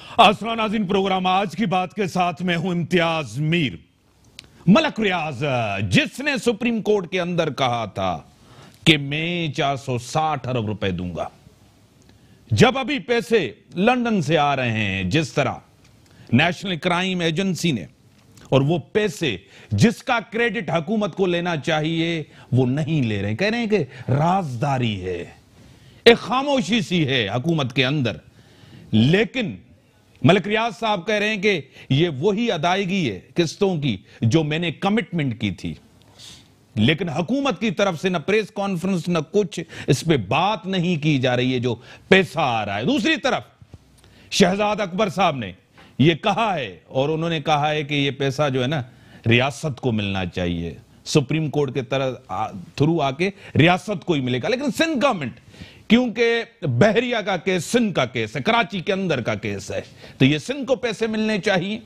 आसमान नाज़रीन, प्रोग्राम आज की बात के साथ में हूं इम्तियाज मीर। मलक रियाज जिसने सुप्रीम कोर्ट के अंदर कहा था कि मैं 460 अरब रुपए दूंगा, जब अभी पैसे लंदन से आ रहे हैं जिस तरह नेशनल क्राइम एजेंसी ने, और वो पैसे जिसका क्रेडिट हुकूमत को लेना चाहिए वो नहीं ले रहे हैं, कह रहे हैं कि राजदारी है, एक खामोशी सी है हुकूमत के अंदर। लेकिन मलक रियाज साहब कह रहे हैं कि ये वही अदायगी है किस्तों की जो मैंने कमिटमेंट की थी, लेकिन हुकूमत की तरफ से न प्रेस कॉन्फ्रेंस न कुछ इस पे बात नहीं की जा रही है जो पैसा आ रहा है। दूसरी तरफ शहजाद अकबर साहब ने ये कहा है, और उन्होंने कहा है कि ये पैसा जो है ना रियासत को मिलना चाहिए, सुप्रीम कोर्ट के थ्रू आके रियासत को ही मिलेगा। लेकिन सिंध गवर्नमेंट, क्योंकि बहरिया का केस सिंध का केस है, कराची के अंदर का केस है, तो ये सिंध को पैसे मिलने चाहिए।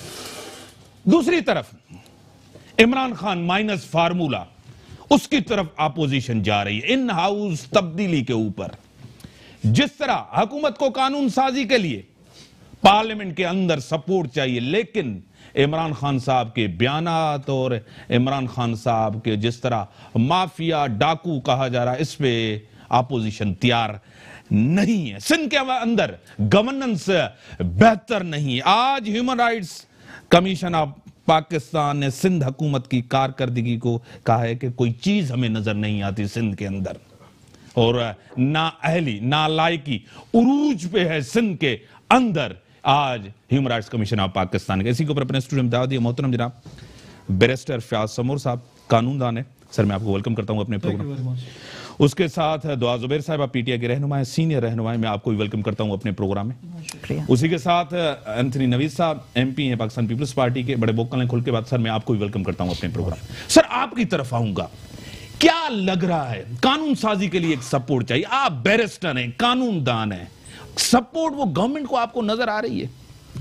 दूसरी तरफ इमरान खान माइनस फार्मूला, उसकी तरफ अपोजिशन जा रही है इन हाउस तब्दीली के ऊपर। जिस तरह हुकूमत को कानून साजी के लिए पार्लियामेंट के अंदर सपोर्ट चाहिए, लेकिन इमरान खान साहब के बयानात और इमरान खान साहब के जिस तरह माफिया डाकू कहा जा रहा है, इस पे अपोजिशन तैयार नहीं है। सिंध के अंदर गवर्नेंस बेहतर नहीं है। आज Human rights commission of Pakistan ने सिंध हुकूमत की कारकर्दगी को कहा है कि कोई चीज हमें नजर नहीं आती सिंध के अंदर, और ना अहली ना लायकी उरूज पे है सिंध के अंदर आज Human rights commission of Pakistan के। इसी के ऊपर अपने स्टूडियो में दावत दिया मोहतरम जनाब बैरिस्टर फयाज समूर साहब, कानूनदान है। सर मैं आपको वेलकम करता हूं अपने प्रोग्राम। उसके साथ दुआ जुबैर साहब, आप पीटीआई के रहनुमा है, सीनियर रहनुमा है, मैं आपको भी वेलकम करता हूं अपने प्रोग्राम में। उसी के साथ एंथनी नवीद साहब, एमपी हैं पाकिस्तान पीपल्स पार्टी के, बड़े बोकल हैं खुल के बाद। सर मैं आपको भी वेलकम करता हूं अपने प्रोग्राम। सर आपकी तरफ आऊंगा, क्या लग रहा है कानून साजी के लिए एक सपोर्ट चाहिए, आप बैरिस्टर हैं, कानूनदान हैं, सपोर्ट वो गवर्नमेंट को आपको नजर आ रही है?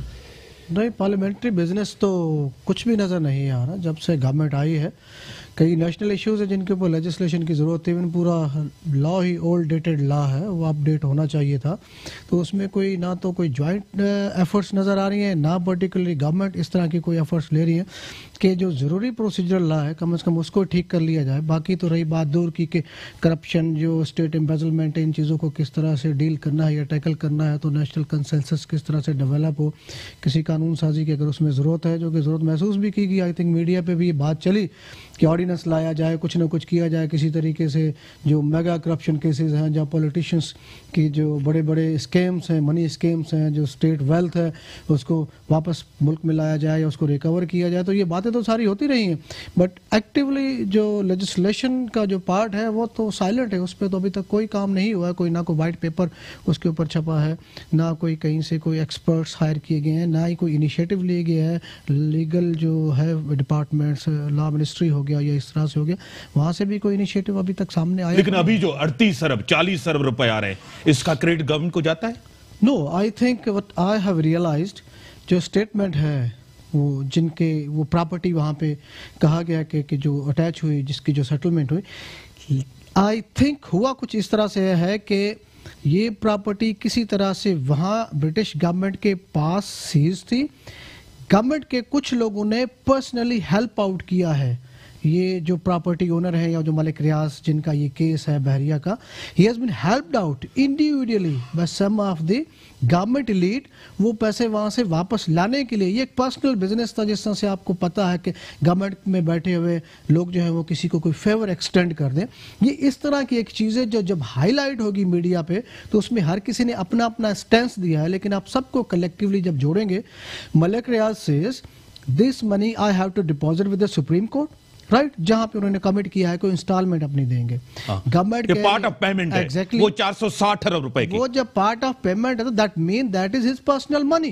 नहीं, पार्लियामेंट्री बिजनेस तो कुछ भी नज़र नहीं आ रहा। जब से गवर्नमेंट आई है, कई नेशनल इश्यूज है जिनके ऊपर लेजिस्लेशन की ज़रूरत है। इवन पूरा लॉ ही ओल्ड डेटेड लॉ है, वो अपडेट होना चाहिए था। तो उसमें कोई ना तो कोई जॉइंट एफर्ट्स नज़र आ रही हैं, ना पर्टिकुलरली गवर्नमेंट इस तरह की कोई एफर्ट्स ले रही है कि जो ज़रूरी प्रोसीजरल लॉ है कम से कम उसको ठीक कर लिया जाए। बाकी तो रही बात दूर की कि करप्शन, जो स्टेट एम्बेजलमेंट है, इन चीज़ों को किस तरह से डील करना है या टैकल करना है, तो नेशनल कंसेंसस किस तरह से डेवलप हो, किसी कानून साजी की अगर उसमें ज़रूरत है, जो कि ज़रूरत महसूस भी की गई। आई थिंक मीडिया पे भी ये बात चली कि ऑर्डिनेंस लाया जाए, कुछ ना कुछ किया जाए किसी तरीके से। जो मेगा करप्शन केसेस हैं, जहाँ पॉलिटिशियंस की जो बड़े बड़े स्कैम्स हैं, मनी स्कैम्स हैं, जो स्टेट वेल्थ है, उसको वापस मुल्क में लाया जाए या उसको रिकवर किया जाए। तो ये बातें तो सारी होती रही हैं, बट एक्टिवली जो लेजिस्लेशन का जो पार्ट है वो तो साइलेंट है। उस पर तो अभी तक कोई काम नहीं हुआ है। कोई ना कोई वाइट पेपर उसके ऊपर छपा है, ना कोई कहीं से कोई एक्सपर्ट्स हायर किए गए हैं, ना ही कोई इनिशिएटिव लिए गया है। लीगल जो है डिपार्टमेंट्स, लॉ मिनिस्ट्री हो गया या इस तरह से हो गया, वहां से भी कोई इनिशिएटिव अभी तक सामने आया। लेकिन अभी जो 38 अरब 40 अरब रुपए आ रहे हैं, इसका क्रेडिट गवर्नमेंट को जाता है? No, I think what I have realised, जो स्टेटमेंट है वो जिनके वो प्रॉपर्टी वहाँ पे कहा गया कि जो अटैच हुई, जिसकी जो सेटलमेंट हुई, आई थिंक हुआ कुछ इस तरह से है कि ये प्रॉपर्टी किसी तरह से वहाँ ब्रिटिश गवर्नमेंट के पास सीज थी। गवर्नमेंट के कुछ लोगों ने पर्सनली हेल्प आउट किया है। ये जो प्रॉपर्टी ओनर है या जो मलिक रियाज जिनका ये केस है बहरिया का, he has been helped out individually by some of the government lead, वो पैसे वहाँ से वापस लाने के लिए। ये एक पर्सनल बिजनेस था, जिस तरह से आपको पता है कि गवर्नमेंट में बैठे हुए लोग जो है वो किसी को कोई फेवर एक्सटेंड कर दें। ये इस तरह की एक चीज़ है जो जब हाईलाइट होगी मीडिया पे तो उसमें हर किसी ने अपना अपना स्टैंस दिया है, लेकिन आप सबको कलेक्टिवली जब जोड़ेंगे, Malik Riaz says this money I have to deposit with the Supreme Court, right, जहां पे उन्होंने कमिट किया है कोई इंस्टॉलमेंट अपनी देंगे। गवर्नमेंट के पार्ट ऑफ पेमेंट है, exactly, वो 460 अरब रुपए की, वो जब पार्ट ऑफ पेमेंट है तो that mean that is his personal money,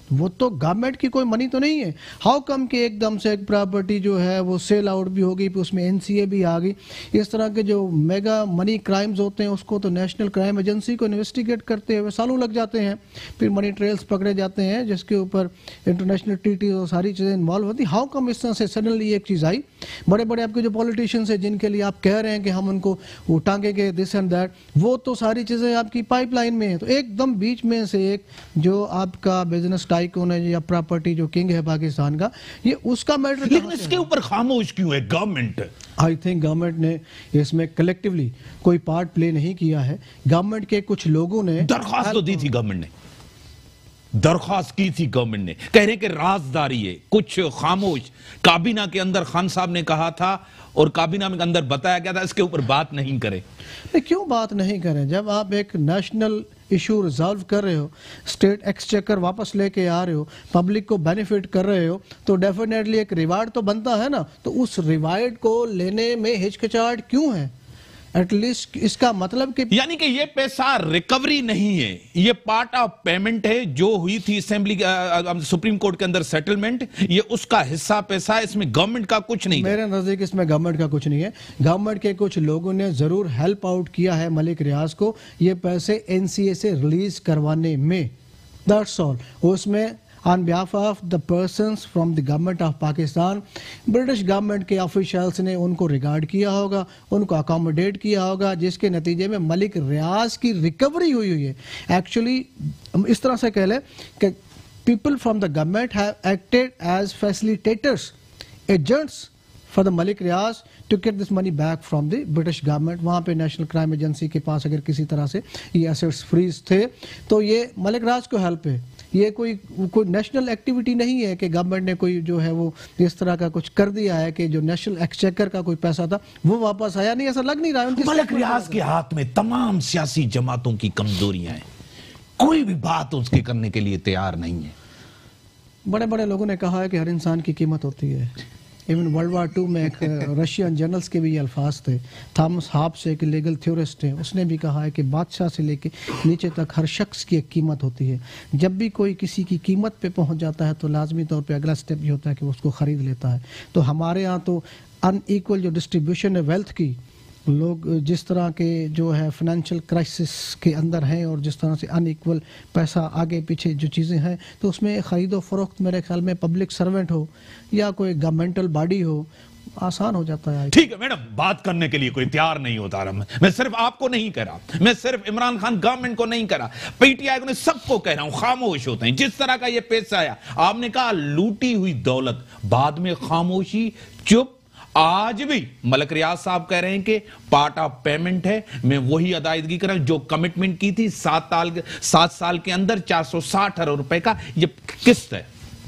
वो तो गवर्नमेंट की कोई मनी तो नहीं है। हाउ कम कि एकदम से एक प्रॉपर्टी जो है वो सेल आउट भी होगी, फिर उसमें एनसीए भी आ गई। इस तरह के जो मेगा मनी क्राइम्स होते हैं उसको तो नेशनल क्राइम एजेंसी को इन्वेस्टिगेट करते हुए सालों लग जाते हैं, फिर मनी ट्रेल्स पकड़े जाते हैं जिसके ऊपर इंटरनेशनल ट्रीटी और सारी चीज़ें इन्वॉल्व होती। हाउ कम इस तरह से सडनली एक चीज़ आई? बड़े बड़े आपके जो पॉलिटिशियंस हैं जिनके लिए आप कह रहे हैं कि हम उनको वो टांगेंगे दिस एंड दैट, वो तो सारी चीज़ें आपकी पाइपलाइन में है। तो एकदम बीच में से एक जो आपका बिजनेस टाइकून है या प्रॉपर्टी जो किंग है पाकिस्तान का, ये उसका मैटर। लेकिन इसके ऊपर खामोश क्यों है गवर्नमेंट? आई थिंक गवर्नमेंट ने इसमें कलेक्टिवली कोई पार्ट प्ले नहीं किया है। गवर्नमेंट के कुछ लोगों ने दरख्वास्त तो दी थी, गवर्नमेंट ने दरख्वास्त की थी, गवर्नमेंट ने कह रहे कि राजदारी है, कुछ खामोश। काबीना के अंदर खान साहब ने कहा था और काबीना में अंदर बताया गया था इसके ऊपर बात नहीं करें। क्यों बात नहीं करें? जब आप एक नेशनल इशू रिजॉल्व कर रहे हो, स्टेट एक्सचेकर वापस लेके आ रहे हो, पब्लिक को बेनिफिट कर रहे हो, तो डेफिनेटली एक रिवार्ड तो बनता है ना। तो उस रिवार्ड को लेने में हिचकिचाहट क्यों है? एटलीस्ट इसका मतलब कि यानी कि ये पैसा रिकवरी नहीं है, ये पार्ट ऑफ पेमेंट है जो हुई थी असेंबली सुप्रीम कोर्ट के अंदर सेटलमेंट, ये उसका हिस्सा पैसा है, इसमें गवर्नमेंट का कुछ नहीं। मेरे नजदीक इसमें गवर्नमेंट का कुछ नहीं है। गवर्नमेंट के कुछ लोगों ने जरूर हेल्प आउट किया है मलिक रियाज को ये पैसे एनसीए से रिलीज करवाने में, दैट्स ऑल। उसमें on behalf of the persons from the government of Pakistan, British government के ऑफिशियल्स ने उनको रिगार्ड किया होगा, उनको अकोमोडेट किया होगा, जिसके नतीजे में मलिक रियाज की रिकवरी हुई है। एक्चुअली इस तरह से कह लें कि people from the government have acted as facilitators, agents for the Malik Riaz to get this money back from the British government. वहाँ पे नेशनल क्राइम एजेंसी के पास अगर किसी तरह से ये एसेट्स फ्रीज थे तो ये मलिक रियाज को हेल्प है। ये कोई नेशनल एक्टिविटी नहीं है कि गवर्नमेंट ने कोई जो है वो इस तरह का कुछ कर दिया है कि जो नेशनल एक्सचेकर का कोई पैसा था वो वापस आया नहीं, ऐसा लग नहीं रहा है। मलिक रियाज के हाथ में तमाम सियासी जमातों की कमजोरियां हैं, कोई भी बात उसके करने के लिए तैयार नहीं है। बड़े बड़े लोगों ने कहा है कि हर इंसान की कीमत होती है। इवन वर्ल्ड वार 2 में एक रशियन जनरल्स के भी ये अल्फाज थे। थॉमस हाब्स एक लीगल थ्योरिस्ट है, उसने भी कहा है कि बादशाह से लेके नीचे तक हर शख्स की एक कीमत होती है। जब भी कोई किसी की कीमत पे पहुंच जाता है तो लाजमी तौर पे अगला स्टेप ये होता है कि वो उसको ख़रीद लेता है। तो हमारे यहाँ तो अनइक्वल जो डिस्ट्रीब्यूशन है वेल्थ की, लोग जिस तरह के जो है फाइनेंशियल क्राइसिस के अंदर हैं और जिस तरह से अनइक्वल पैसा आगे पीछे जो चीज़ें हैं, तो उसमें ख़रीदो फरोख्त मेरे ख्याल में पब्लिक सर्वेंट हो या कोई गवर्नमेंटल बॉडी हो आसान हो जाता है। ठीक है मैडम, बात करने के लिए कोई तैयार नहीं होता रहा। मैं सिर्फ आपको नहीं कह रहा, मैं सिर्फ इमरान खान गवर्नमेंट को नहीं कह रहा, पीटीआई को नहीं, सबको कह रहा हूं खामोश होते हैं। जिस तरह का ये पैसा आया, आपने कहा लूटी हुई दौलत, बाद में खामोशी, चुप। आज भी मलिक रियाज साहब कह रहे हैं कि पार्ट ऑफ पेमेंट है, मैं वही अदायगी कर रहा हूं जो कमिटमेंट की थी 7 साल के अंदर 460 अरब रुपए का ये किस्त है।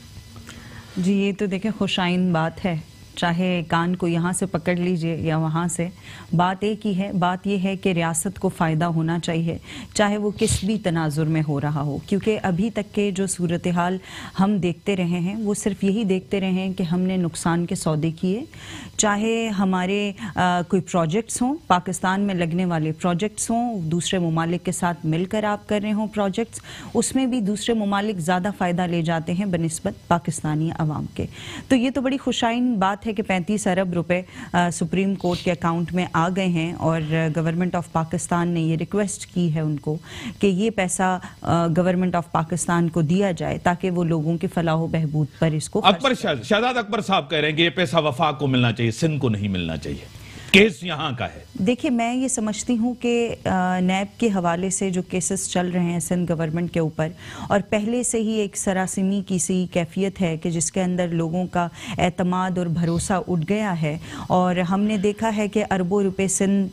जी ये तो देखें खुशाइन बात है, चाहे कान को यहाँ से पकड़ लीजिए या वहाँ से, बात एक ही है। बात यह है कि रियासत को फ़ायदा होना चाहिए, चाहे वो किस भी तनाजुर में हो रहा हो, क्योंकि अभी तक के जो सूरत हाल हम देखते रहे हैं वो सिर्फ यही देखते रहे हैं कि हमने नुकसान के सौदे किए। चाहे हमारे कोई प्रोजेक्ट्स हों, पाकिस्तान में लगने वाले प्रोजेक्ट्स हों, दूसरे ममालिक के साथ मिलकर आप कर रहे हों प्रोजेक्ट्स, उसमें भी दूसरे ममालिक ज़्यादा फ़ायदा ले जाते हैं बनिस्बत पाकिस्तानी अवाम के। तो ये तो बड़ी खुशाइन बात है कि 35 अरब रुपए सुप्रीम कोर्ट के अकाउंट में आ गए हैं और गवर्नमेंट ऑफ पाकिस्तान ने ये रिक्वेस्ट की है उनको कि ये पैसा गवर्नमेंट ऑफ पाकिस्तान को दिया जाए ताकि वो लोगों की फलाह बहबूद पर इसको। शहजाद अकबर साहब कह रहे हैं कि ये पैसा वफाक को मिलना चाहिए, सिंध को नहीं मिलना चाहिए। केस यहाँ का है। देखिए मैं ये समझती हूँ कि नैब के हवाले से जो केसेस चल रहे हैं सिंध गवर्नमेंट के ऊपर, और पहले से ही एक सरासिमी की सी कैफियत है कि जिसके अंदर लोगों का एतमाद और भरोसा उठ गया है, और हमने देखा है कि अरबों रुपए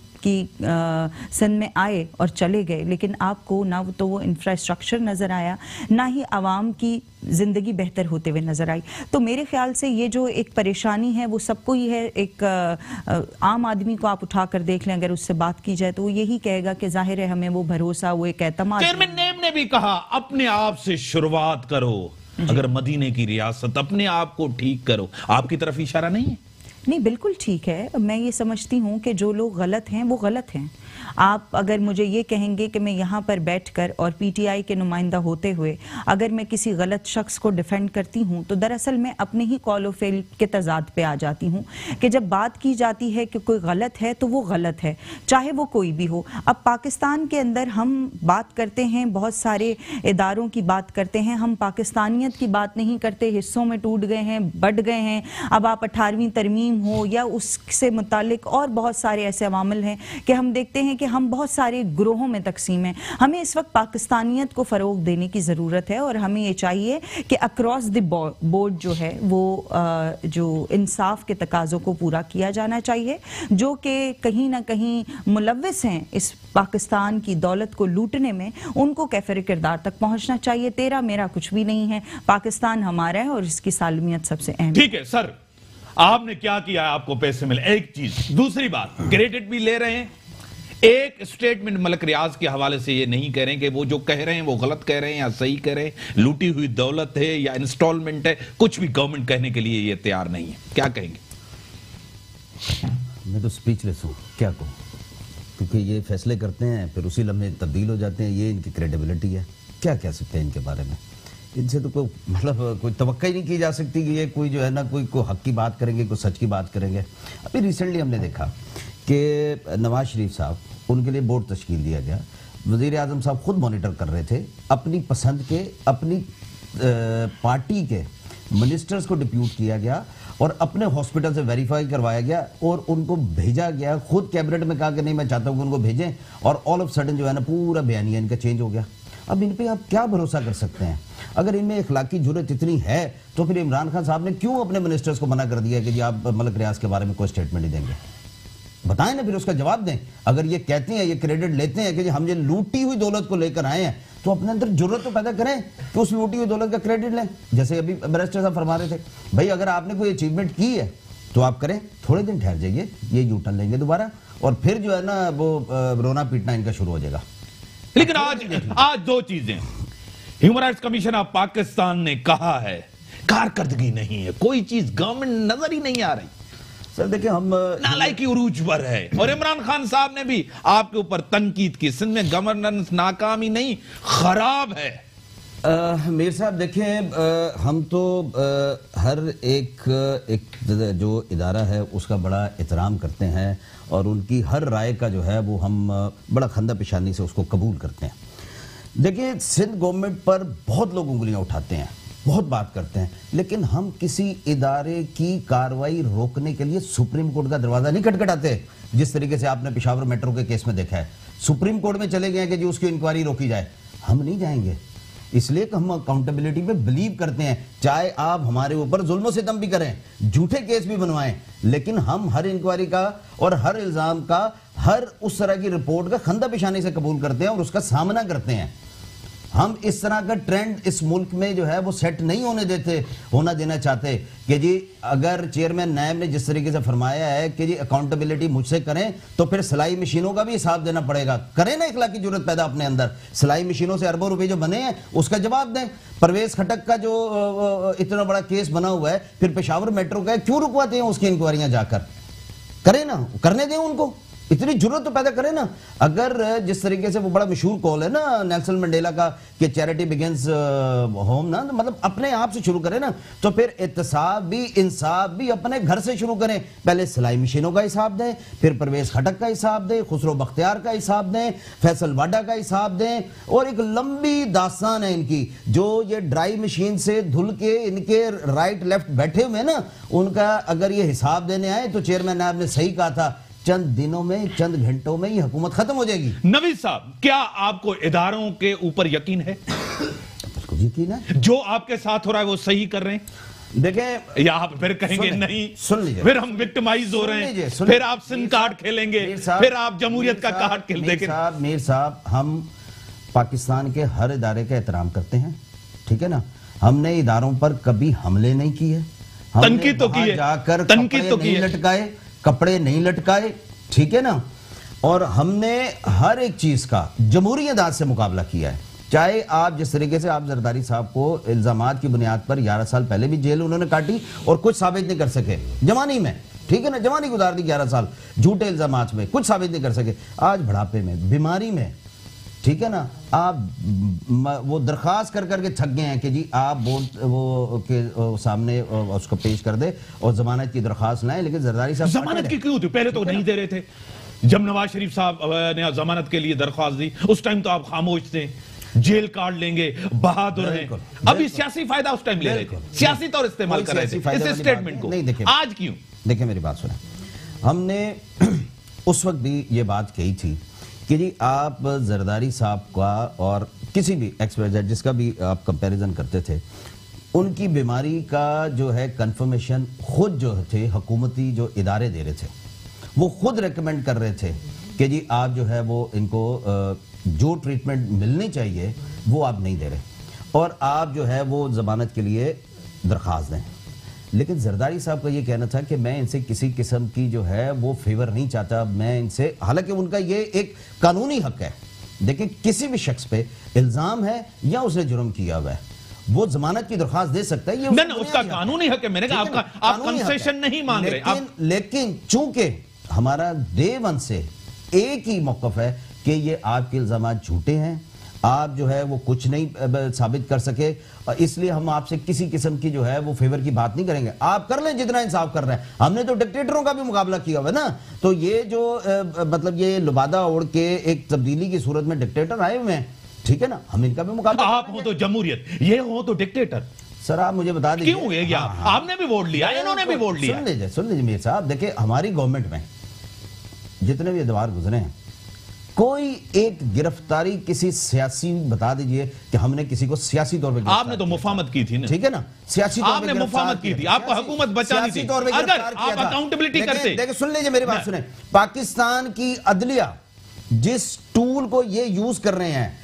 सिंध में आए और चले गए, लेकिन आपको ना तो वो इंफ्रास्ट्रक्चर नज़र आया, ना ही आवाम की ज़िंदगी बेहतर होते हुए नज़र आई। तो मेरे ख्याल से ये जो एक परेशानी है वो सबको ही है। एक आम आदमी को आप उठा कर देख लें, अगर उससे बात की जाए तो वो यही कहेगा कि जाहिर है हमें वो भरोसा, वो एक एतमाद। चेयरमैन नेब ने भी कहा अपने आप से शुरुआत करो, अगर मदीने की रियासत अपने आप को ठीक करो। आपकी तरफ इशारा नहीं है? नहीं, बिल्कुल ठीक है। मैं ये समझती हूँ कि जो लोग गलत हैं वो गलत हैं, आप अगर मुझे ये कहेंगे कि मैं यहाँ पर बैठकर और पीटीआई के नुमाइंदा होते हुए अगर मैं किसी गलत शख्स को डिफेंड करती हूँ तो दरअसल मैं अपने ही कॉल ऑफ फेल के तजाद पे आ जाती हूँ कि जब बात की जाती है कि कोई गलत है तो वो गलत है, चाहे वो कोई भी हो। अब पाकिस्तान के अंदर हम बात करते हैं, बहुत सारे इदारों की बात करते हैं, हम पाकिस्तानियत की बात नहीं करते, हिस्सों में टूट गए हैं, बढ़ गए हैं। अब आप 18वीं तरमीम हो या उससे मुतालिक और बहुत सारे ऐसे अवामिल हैं कि हम देखते हैं कि हम बहुत सारे ग्रोहों में तकसीम हैं। हमें इस वक्त पाकिस्तानियत को फ़रोग देने की ज़रूरत है और हमें ये चाहिए कि अक्रॉस द बोर्ड जो है वो जो इंसाफ के तकाज़ों को पूरा किया जाना चाहिए। जो कि कहीं ना कहीं मुलव्विस हैं इस पाकिस्तान की दौलत को लूटने में, उनको कैफिर किरदार तक पहुंचना चाहिए। तेरा मेरा कुछ भी नहीं है, पाकिस्तान हमारा है और इसकी सालमियत सबसे अहम। ठीक है सर, आपने क्या किया, आपको पैसे मिले, एक चीज। दूसरी बात, क्रेडिट भी ले रहे हैं। एक स्टेटमेंट मलक रियाज के हवाले से ये नहीं कह रहे हैं कि वो जो कह रहे हैं वो गलत कह रहे हैं या सही कह रहे हैं, लूटी हुई दौलत है या इंस्टॉलमेंट है, कुछ भी गवर्नमेंट कहने के लिए ये तैयार नहीं है। क्या कहेंगे? मैं तो स्पीचलेस हूँ, क्या कहूँ, क्योंकि ये फैसले करते हैं फिर उसी लम्हे तब्दील हो जाते हैं। ये इनकी क्रेडिबिलिटी है, क्या कह सकते हैं इनके बारे में। इनसे तो कोई मतलब कोई तवक्का ही नहीं की जा सकती कि ये कोई जो है ना कोई हक की बात करेंगे, कोई सच की बात करेंगे। अभी रिसेंटली हमने देखा कि नवाज शरीफ साहब, उनके लिए बोर्ड तश्कील दिया गया, वज़ीर आज़म साहब खुद मॉनिटर कर रहे थे, अपनी पसंद के अपनी पार्टी के मिनिस्टर्स को डिप्यूट किया गया और अपने हॉस्पिटल से वेरीफाई करवाया गया और उनको भेजा गया। खुद कैबिनेट में कहा कि नहीं मैं चाहता हूँ कि उनको भेजें, और ऑल ऑफ सडन जो है ना पूरा बयानिया इनका चेंज हो गया। अब इन पे आप क्या भरोसा कर सकते हैं? अगर इनमें इखलाकी जुर्रत इतनी है तो फिर इमरान खान साहब ने क्यों अपने मिनिस्टर्स को मना कर दिया कि जी आप मलक रियाज के बारे में कोई स्टेटमेंट नहीं देंगे? बताएं ना, फिर उसका जवाब दें। अगर ये कहते हैं, ये क्रेडिट लेते हैं कि जी हम ये लूटी हुई दौलत को लेकर आए हैं, तो अपने अंदर जुर्रत तो पैदा करें कि उस लूटी हुई दौलत का क्रेडिट लें। जैसे अभी बैरिस्टर साहब फरमा रहे थे, भाई अगर आपने कोई अचीवमेंट की है तो आप करें, थोड़े दिन ठहर जाइए, ये यू टर्न लेंगे दोबारा और फिर जो है ना वो रोना पीटना इनका शुरू हो जाएगा। लेकिन आज दो चीजें, Human rights commission of Pakistan ने कहा है कारकर्दगी नहीं है, कोई चीज गवर्नमेंट नजर ही नहीं आ रही। सर देखिए, हम नालायकी उरूज पर है और इमरान खान साहब ने भी आपके ऊपर तनकीद की, सिंध में गवर्नेंस नाकामी नहीं खराब है। मीर साहब देखें, हम तो हर एक जो इदारा है उसका बड़ा एहतराम करते हैं और उनकी हर राय का जो है वो हम बड़ा खंदा पेशानी से उसको कबूल करते हैं। देखिए, सिंध गवर्नमेंट पर बहुत लोग उंगलियां उठाते हैं, बहुत बात करते हैं, लेकिन हम किसी इदारे की कार्रवाई रोकने के लिए सुप्रीम कोर्ट का दरवाजा नहीं खटखटाते। जिस तरीके से आपने पेशावर मेट्रो के केस में देखा है, सुप्रीम कोर्ट में चले गए कि जी उसकी इंक्वायरी रोकी जाए। हम नहीं जाएंगे, इसलिए कि हम अकाउंटेबिलिटी पे बिलीव करते हैं। चाहे आप हमारे ऊपर जुल्म सितम भी करें, झूठे केस भी बनवाएं, लेकिन हम हर इंक्वायरी का और हर इल्जाम का, हर उस तरह की रिपोर्ट का खंदा पेशानी से कबूल करते हैं और उसका सामना करते हैं। हम इस तरह का ट्रेंड इस मुल्क में जो है वो सेट नहीं होना देना चाहते कि जी अगर चेयरमैन नायब ने जिस तरीके से फरमाया है कि जी अकाउंटेबिलिटी मुझसे करें तो फिर सिलाई मशीनों का भी हिसाब देना पड़ेगा। करें ना इखलाकी जरूरत पैदा अपने अंदर, सिलाई मशीनों से अरबों रुपए जो बने हैं उसका जवाब दें। परवेज खटक का जो इतना बड़ा केस बना हुआ है, फिर पेशावर मेट्रो का क्यों रुकवाते हैं उसकी इंक्वायरियां जाकर? करें ना, करने दें उनको, इतनी जरूरत तो पैदा करें ना। अगर जिस तरीके से वो बड़ा मशहूर कॉल है ना नेल्सन मंडेला का कि चैरिटी बिगिंस होम ना, तो मतलब अपने आप से शुरू करें ना, तो फिर एहतसाब भी इंसाफ भी अपने घर से शुरू करें। पहले सिलाई मशीनों का हिसाब दें, फिर परवेज खटक का हिसाब दें, खुसरो बख्तियार का हिसाब दें, फैसल वाडा का हिसाब दें, और एक लंबी दास्तान है इनकी। जो ये ड्राई मशीन से धुल के इनके राइट लेफ्ट बैठे हुए ना, उनका अगर ये हिसाब देने आए तो चेयरमैन साहब ने सही कहा था, चंद दिनों में, चंद घंटों में ये हुकूमत खत्म हो जाएगी। नवीद साहब, क्या आपको इदारों के ऊपर यकीन है? उसको यकीन है जो आपके साथ हो रहा है वो सही कर रहे हैं? देखें, या आप फिर कहेंगे नहीं, सुन लीजिए, फिर हम विक्टिमाइज हो रहे हैं, फिर आप सिंध कार्ड खेलेंगे, फिर आप जमहूरियत का कार्ड खेल देंगे। मीर साहब, हम पाकिस्तान के हर इदारे का एहतराम करते हैं, ठीक है ना। हमने इदारों पर कभी हमले नहीं किए, तनकीद तो की है, जाकर तनकीद तो की है, लटकाए, कपड़े नहीं लटकाए, ठीक है ना। और हमने हर एक चीज का जमहूरी अदालत से मुकाबला किया है। चाहे आप जिस तरीके से आप जरदारी साहब को इल्जामात की बुनियाद पर 11 साल पहले भी जेल उन्होंने काटी और कुछ साबित नहीं कर सके, जमानी में ठीक है ना, जवानी गुजार दी 11 साल झूठे इल्जामात में, कुछ साबित नहीं कर सके, आज बुढ़ापे में, बीमारी में, ठीक है ना, आप वो दरखास्त कर करके थक गए हैं कि जी आप वो के सामने उसको पेश कर दे और जमानत की दरखास्त लाएं, लेकिन जरदारी साहब जमानत की क्यों थी? पहले तो नहीं दे रहे थे। जब नवाज शरीफ साहब ने जमानत के लिए दरख्वास्त दी उस टाइम तो आप खामोश थे, जेल काट लेंगे, बहादुर हैं। अभी सियासी फायदा उस टाइम ले रहे थे, सियासी तौर इस्तेमाल कर रहे थे इस स्टेटमेंट को। नहीं देखिए, आज क्यों? देखिए मेरी बात सुने, हमने उस वक्त भी ये बात कही थी कि जी आप जरदारी साहब का और किसी भी एक्सपर्ट जिसका भी आप कंपैरिजन करते थे, उनकी बीमारी का जो है कंफर्मेशन खुद जो थे हुकूमती जो इदारे दे रहे थे, वो खुद रेकमेंड कर रहे थे कि जी आप जो है वो इनको जो ट्रीटमेंट मिलनी चाहिए वो आप नहीं दे रहे और आप जो है वो जमानत के लिए दरख्वास्त दें। लेकिन जरदारी साहब का ये कहना था कि मैं इनसे किसी किस्म की जो है वो फेवर नहीं चाहता, मैं इनसे, हालांकि उनका ये एक कानूनी हक है। देखिए किसी भी शख्स पे इल्जाम है या उसने जुर्म किया हुआ है, वो जमानत की दरख्वास्त दे सकता है, ये उसका कानूनी हक है। मैंने कहा आपका आप कंसेशन नहीं मांग रहे। लेकिन चूंकि हमारा डे वन से एक ही मौकफ है कि ये आपके इल्जाम झूठे हैं, आप जो है वो कुछ नहीं साबित कर सके, इसलिए हम आपसे किसी किस्म की जो है वो फेवर की बात नहीं करेंगे, आप कर लें जितना इंसाफ कर रहे हैं। हमने तो डिक्टेटरों का भी मुकाबला किया हुआ है ना, तो ये जो मतलब ये लुबादा ओढ़ के एक तब्दीली की सूरत में डिक्टेटर आए हुए हैं, ठीक है ना, हम इनका भी मुकाबला। आप हो तो जमहूरियत, ये हो तो डिक्टेटर। सर आप मुझे बता दीजिए क्यों है? आपने भी वोट लिया, इन्होंने भी वोट लिया। सुन लीजिए मीर साहब, देखिए हमारी गवर्नमेंट में जितने भी अदवार गुजरे हैं, कोई एक गिरफ्तारी किसी सियासी बता दीजिए कि हमने किसी को सियासी तौर पे, आपने तो मुफाहमत की थी ना, ठीक है ना, सियासी तौर पे आपने मुफाहमत की थी, आपको हुकूमत बचानी थी। अगर आप अकाउंटेबिलिटी करते। देखिए सुन लीजिए मेरी बात सुने, पाकिस्तान की अदलिया जिस टूल को ये यूज कर रहे हैं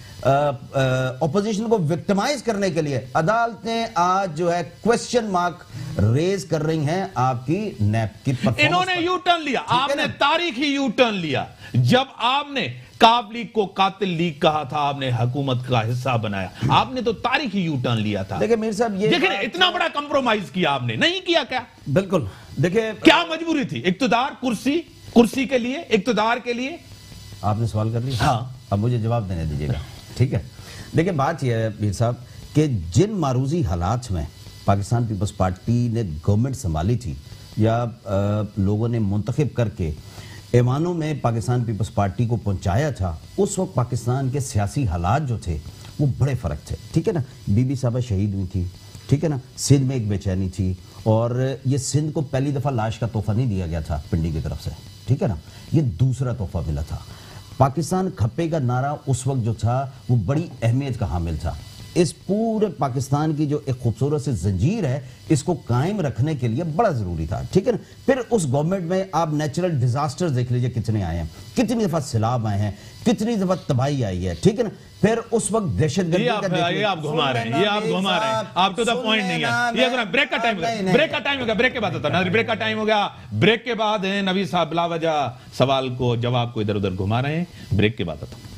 ऑपोजिशन को विक्टिमाइज करने के लिए, अदालतें आज जो है क्वेश्चन मार्क रेज कर रही हैं आपकी नैप की परफॉर्मेंस। इन्होंने यू टर्न लिया, आपने तारीखी यू टर्न लिया। जब आपने काब लीग को कातिल लीग कहा था, आपने हुकूमत का हिस्सा बनाया, आपने तो तारीखी यू टर्न लिया था। देखिए मीर साहब, ये देखिए इतना बड़ा कंप्रोमाइज किया आपने, नहीं किया क्या? बिल्कुल। देखिए क्या मजबूरी थी? इक्तदार, कुर्सी के लिए, इक्तदार के लिए। आपने सवाल कर लिया, हाँ, अब मुझे जवाब देने दीजिएगा, ठीक है। देखिए बात यह है मीर साहब कि जिन मारूजी हालात में पाकिस्तान पीपल्स पार्टी ने गवर्नमेंट संभाली थी या लोगों ने मुंतखब करके ऐवानों में पाकिस्तान पीपल्स पार्टी को पहुंचाया था, उस वक्त पाकिस्तान के सियासी हालात जो थे वो बड़े फ़र्क थे, ठीक है ना। बीबी साहबा शहीद हुई थी, ठीक है ना, सिंध में एक बेचैनी थी, और ये सिंध को पहली दफ़ा लाश का तोहफा नहीं दिया गया था पिंडी की तरफ से, ठीक है ना, ये दूसरा तोहफा मिला था। पाकिस्तान खप्पे का नारा उस वक्त जो था वो बड़ी अहमियत का हामिल था। इस पूरे पाकिस्तान की जो एक खूबसूरत सी जंजीर है, इसको कायम रखने के लिए बड़ा जरूरी था, ठीक है ना। फिर उस गवर्नमेंट में आप नेचुरल डिजास्टर्स देख लीजिए कितने आए हैं, कितनी दफा सैलाब आए हैं, कितनी दफा तबाही आई है, ठीक है ना। फिर उस वक्त दहशतगर्दी का आप घुमा रहे हैं, ये आप घुमा रहे हैं, आप टू द पॉइंट नहीं है। ये ब्रेक का टाइम हो गया, ब्रेक का टाइम हो गया, ब्रेक के बाद आता ब्रेक का टाइम हो गया, ब्रेक के बाद नबी साहब बिलावजह सवाल को जवाब को इधर उधर घुमा रहे हैं, ब्रेक के बाद आता।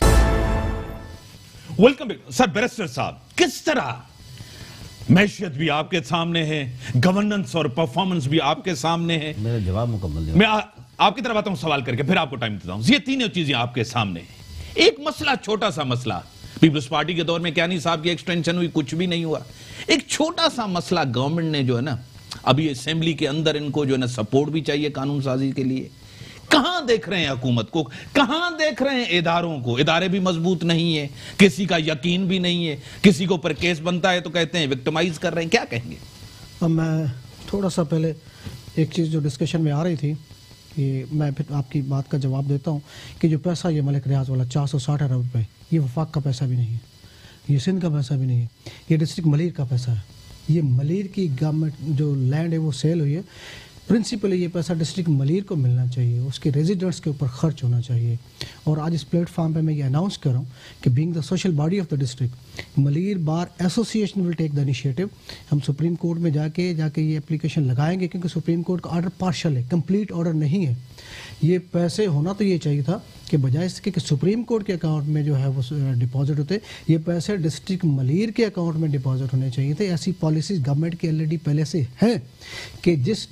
Welcome sir. बैरिस्टर साहब, किस तरह मैशियत भी आपके सामने है, गवर्नेंस और परफॉर्मेंस भी आपके सामने है। मेरा जवाब मुकम्मल दिया। मैं आपकी तरफ आता हूं सवाल करके, फिर आपको टाइम देता हूं। ये तीनों चीजें आपके सामने है। एक मसला, छोटा सा मसला, पीपल्स पार्टी के दौर में क्यानी साहब की एक्सटेंशन हुई, कुछ भी नहीं हुआ। एक छोटा सा मसला गवर्नमेंट ने जो है ना, अभी असेंबली के अंदर इनको जो है ना सपोर्ट भी चाहिए कानून साजी के लिए। कहां देख रहे हैं हुकूमत को, कहां देख रहे हैं इदारों को? इदारे भी मजबूत नहीं है, किसी का यकीन भी नहीं है, किसी के ऊपर केस बनता है तो कहते हैं विक्टिमाइज कर रहे हैं। क्या कहेंगे? अब मैं थोड़ा सा पहले एक चीज़ जो डिस्कशन में आ रही थी कि मैं फिर आपकी बात का जवाब देता हूं कि जो पैसा ये मलिक रियाज वाला 460 अरब रुपये, ये वफाक का पैसा भी नहीं है, ये सिंध का पैसा भी नहीं है, ये डिस्ट्रिक्ट मलीर का पैसा है। ये मलीर की गवर्नमेंट जो लैंड है वो सेल हुई है। प्रिंसिपली ये पैसा डिस्ट्रिक्ट मलीर को मिलना चाहिए, उसके रेजिडेंट्स के ऊपर खर्च होना चाहिए। और आज इस प्लेटफॉर्म पे मैं ये अनाउंस कर रहा हूँ कि being the social body of the district, Malir bar association will take the initiative. हम सुप्रीम कोर्ट में जाके ये एप्लीकेशन लगाएंगे, क्योंकि सुप्रीम कोर्ट का ऑर्डर पार्शल है, कंप्लीट ऑर्डर नहीं है। ये पैसे होना तो ये चाहिए था कि बजाय इसके कि सुप्रीम कोर्ट के अकाउंट में जो है वो डिपॉजिट होते, ये पैसे डिस्ट्रिक्ट मलीर के अकाउंट में डिपॉजिट होने चाहिए थे। ऐसी पॉलिसीज गवर्नमेंट की ऑलरेडी पहले से है कि जिस डिस्ट्रिक्ट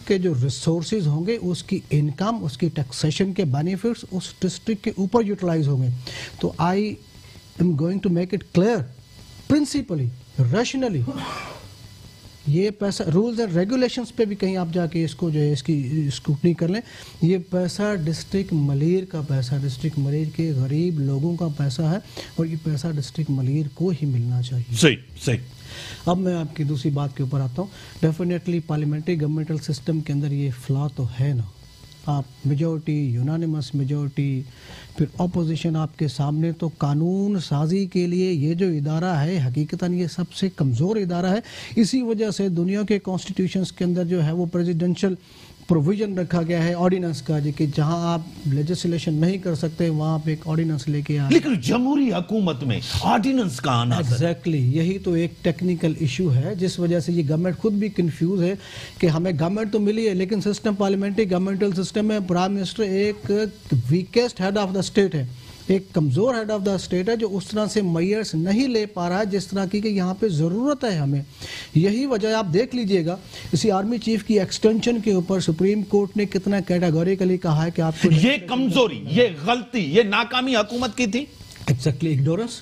उसके जो रिसोर्सेज होंगे, उसकी इनकम, उसकी टैक्सेशन के बेनिफिट्स उस डिस्ट्रिक्ट के ऊपर यूटिलाइज होंगे। तो I am going to make it clear, principally, rationally, ये पैसा रूल्स एंड रेगुलेशंस पे भी कहीं आप जाके इसको जो है इसकी स्क्रूटनी कर लें। ये पैसा डिस्ट्रिक्ट मलीर का पैसा, डिस्ट्रिक्ट मलीर के गरीब लोगों का पैसा है और ये पैसा डिस्ट्रिक्ट मलीर को ही मिलना चाहिए। सही सही। अब मैं आपकी दूसरी बात के ऊपर आता हूँ। डेफिनेटली पार्लियामेंट्री गवर्नमेंटल सिस्टम के अंदर ये फ्लॉ तो है ना। आप मेजॉरिटी, यूनानिमस मेजॉरिटी, फिर ऑपोजिशन आपके सामने, तो कानून साजी के लिए ये जो इदारा है हकीकतन ये सबसे कमज़ोर इदारा है। इसी वजह से दुनिया के कॉन्स्टिट्यूशंस के अंदर जो है वो प्रेसिडेंशियल प्रोविजन रखा गया है ऑर्डिनेंस का, जी कि जहां आप लेजिस्लेशन नहीं कर सकते वहां पे एक ऑर्डिनेंस लेके आए। लेकिन जमहूरी हुकूमत में ऑर्डिनेंस का आना, एग्जैक्टली यही तो एक टेक्निकल इशू है जिस वजह से ये गवर्नमेंट खुद भी कंफ्यूज है कि हमें गवर्नमेंट तो मिली है लेकिन सिस्टम पार्लियामेंट्री गवर्नमेंटल सिस्टम में प्राइम मिनिस्टर एक weakest head of the state है, एक कमज़ोर हेड ऑफ द स्टेट है जो उस तरह से मेयर्स नहीं ले पा रहा है जिस तरह की कि यहाँ पे ज़रूरत है हमें। यही वजह आप देख लीजिएगा इसी आर्मी चीफ की एक्सटेंशन के ऊपर सुप्रीम कोर्ट ने कितना कैटेगोरिकली कहा है कि आपको ये कमजोरी, ये गलती, ये नाकामी हुकूमत की थी। Exactly, ignorance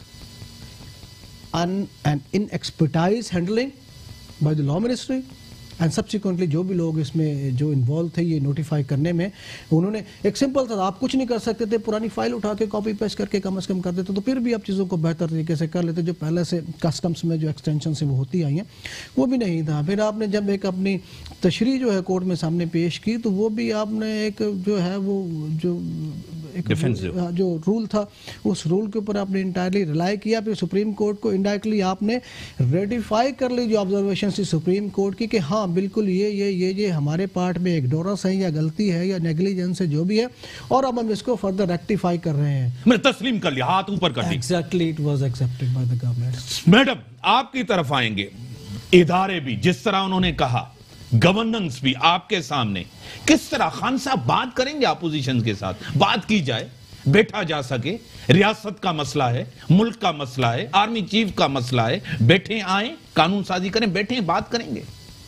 and inexpertise handling by the law ministry and subsequently जो भी लोग इसमें जो इन्वॉल्व थे ये नोटिफाई करने में, उन्होंने एक सिंपल था, आप कुछ नहीं कर सकते थे, पुरानी फाइल उठा के कॉपी पेस्ट करके कम से कम कर देते तो फिर भी आप चीज़ों को बेहतर तरीके से कर लेते। जो पहले से कस्टम्स में जो एक्सटेंशन से वो होती आई हैं वो भी नहीं था। फिर आपने जब एक अपनी तशरीह जो है कोर्ट में सामने पेश की तो वो भी आपने एक जो है वो जो एक जो रूल था उस रूल के ऊपर आपने इंटायरली रिलाई किया। फिर सुप्रीम कोर्ट को इनडायरेक्टली आपने रेटिफाई कर ली जो ऑब्जर्वेशन थी सुप्रीम कोर्ट की कि हाँ बिल्कुल ये हमारे पार्ट में इग्नोरेंस है या गलती है या नेग्लिजेंस है जो भी है और अब हम इसको फर्दर रेक्टिफाई कर रहे हैं। मैं तस्लीम कर लिया, हाथ ऊपर कर दिया। Exactly, it was accepted by the government. Madam आपकी तरफ आएंगे, इदारे भी जिस तरह उन्होंने कहा, गवर्नेंस भी आपके सामने, किस तरह खान साहब बात करेंगे अपोजिशन के साथ, बात की जाए, बैठा जा सके, रियासत का मसला है, मुल्क का मसला है, आर्मी चीफ का मसला है, बैठे आए, कानून साजी करें, बैठे बात करेंगे।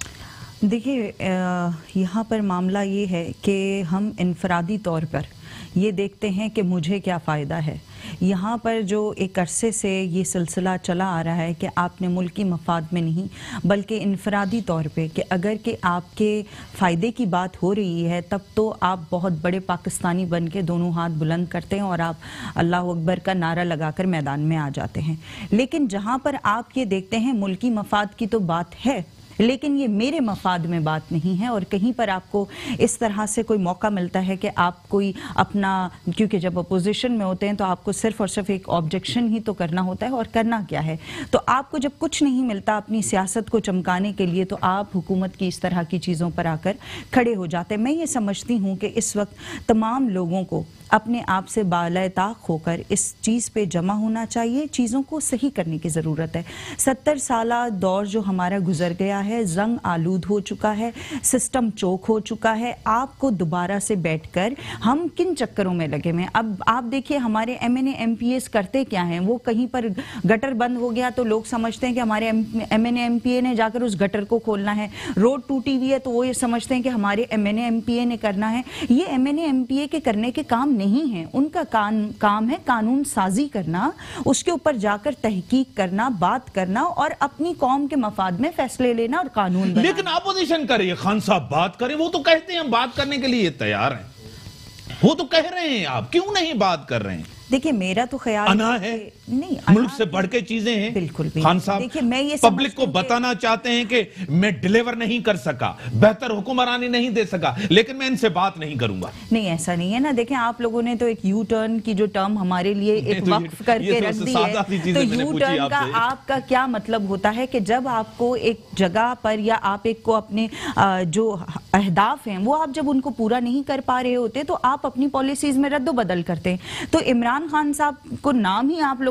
देखिए यहाँ पर मामला ये है कि हम इनफरादी तौर पर ये देखते हैं कि मुझे क्या फ़ायदा है। यहाँ पर जो एक अरसे से ये सिलसिला चला आ रहा है कि आपने मुल्की मफाद में नहीं बल्कि इनफरादी तौर पे कि अगर कि आपके फ़ायदे की बात हो रही है तब तो आप बहुत बड़े पाकिस्तानी बन के दोनों हाथ बुलंद करते हैं और आप अल्लाह अकबर का नारा लगाकर मैदान में आ जाते हैं। लेकिन जहाँ पर आप ये देखते हैं मुल्की मफाद की तो बात है लेकिन ये मेरे मफाद में बात नहीं है और कहीं पर आपको इस तरह से कोई मौका मिलता है कि आप कोई अपना, क्योंकि जब अपोजिशन में होते हैं तो आपको सिर्फ और सिर्फ एक ऑब्जेक्शन ही तो करना होता है और करना क्या है, तो आपको जब कुछ नहीं मिलता अपनी सियासत को चमकाने के लिए तो आप हुकूमत की इस तरह की चीज़ों पर आकर खड़े हो जाते हैं। मैं ये समझती हूँ कि इस वक्त तमाम लोगों को अपने आप से बालाताक होकर इस चीज़ पे जमा होना चाहिए, चीज़ों को सही करने की ज़रूरत है। 70 साला दौर जो हमारा गुजर गया है, जंग आलूद हो चुका है, सिस्टम चोक हो चुका है, आपको दोबारा से बैठकर हम किन चक्करों में लगे हुए हैं। अब आप देखिए हमारे MNA MPAs करते क्या हैं, वो कहीं पर गटर बंद हो गया तो लोग समझते हैं कि हमारे MNA MPA ने जाकर उस गटर को खोलना है, रोड टूटी हुई है तो वो ये समझते हैं कि हमारे MNA MPA ने करना है। ये MNA MPA के करने के काम नहीं है, उनका काम है कानून साजी करना, उसके ऊपर जाकर तहकीक करना, बात करना और अपनी कौम के मफाद में फैसले लेना और कानून बनाना। लेकिन अपोजिशन करे, खान साहब बात करें, वो तो कहते हैं हम बात करने के लिए तैयार हैं, वो तो कह रहे हैं, आप क्यों नहीं बात कर रहे हैं? देखिए मेरा तो ख्याल अना है, नहीं मुल्क से बढ़ के चीजें हैं। बिल्कुल खान साहब देखिए मैं ये पब्लिक को बताना चाहते हैं कि मैं डिलीवर नहीं कर सका, बेहतर हुक्मरानी नहीं दे सका, लेकिन मैं इनसे बात नहीं करूंगा। नहीं ऐसा नहीं है ना। देखें आप लोगों ने तो एक यू टर्न की जो टर्म हमारे लिए एक तो वक्फ करके रख दी है, तो यू टर्न का आपका क्या मतलब होता है कि जब आपको एक जगह पर या आप एक को अपने जो अहदाफ हैं वो आप जब उनको पूरा नहीं कर पा रहे होते तो आप अपनी पॉलिसीज में रद्दो बदल करते हैं। तो इमरान खान साहब को नाम ही आप लोगों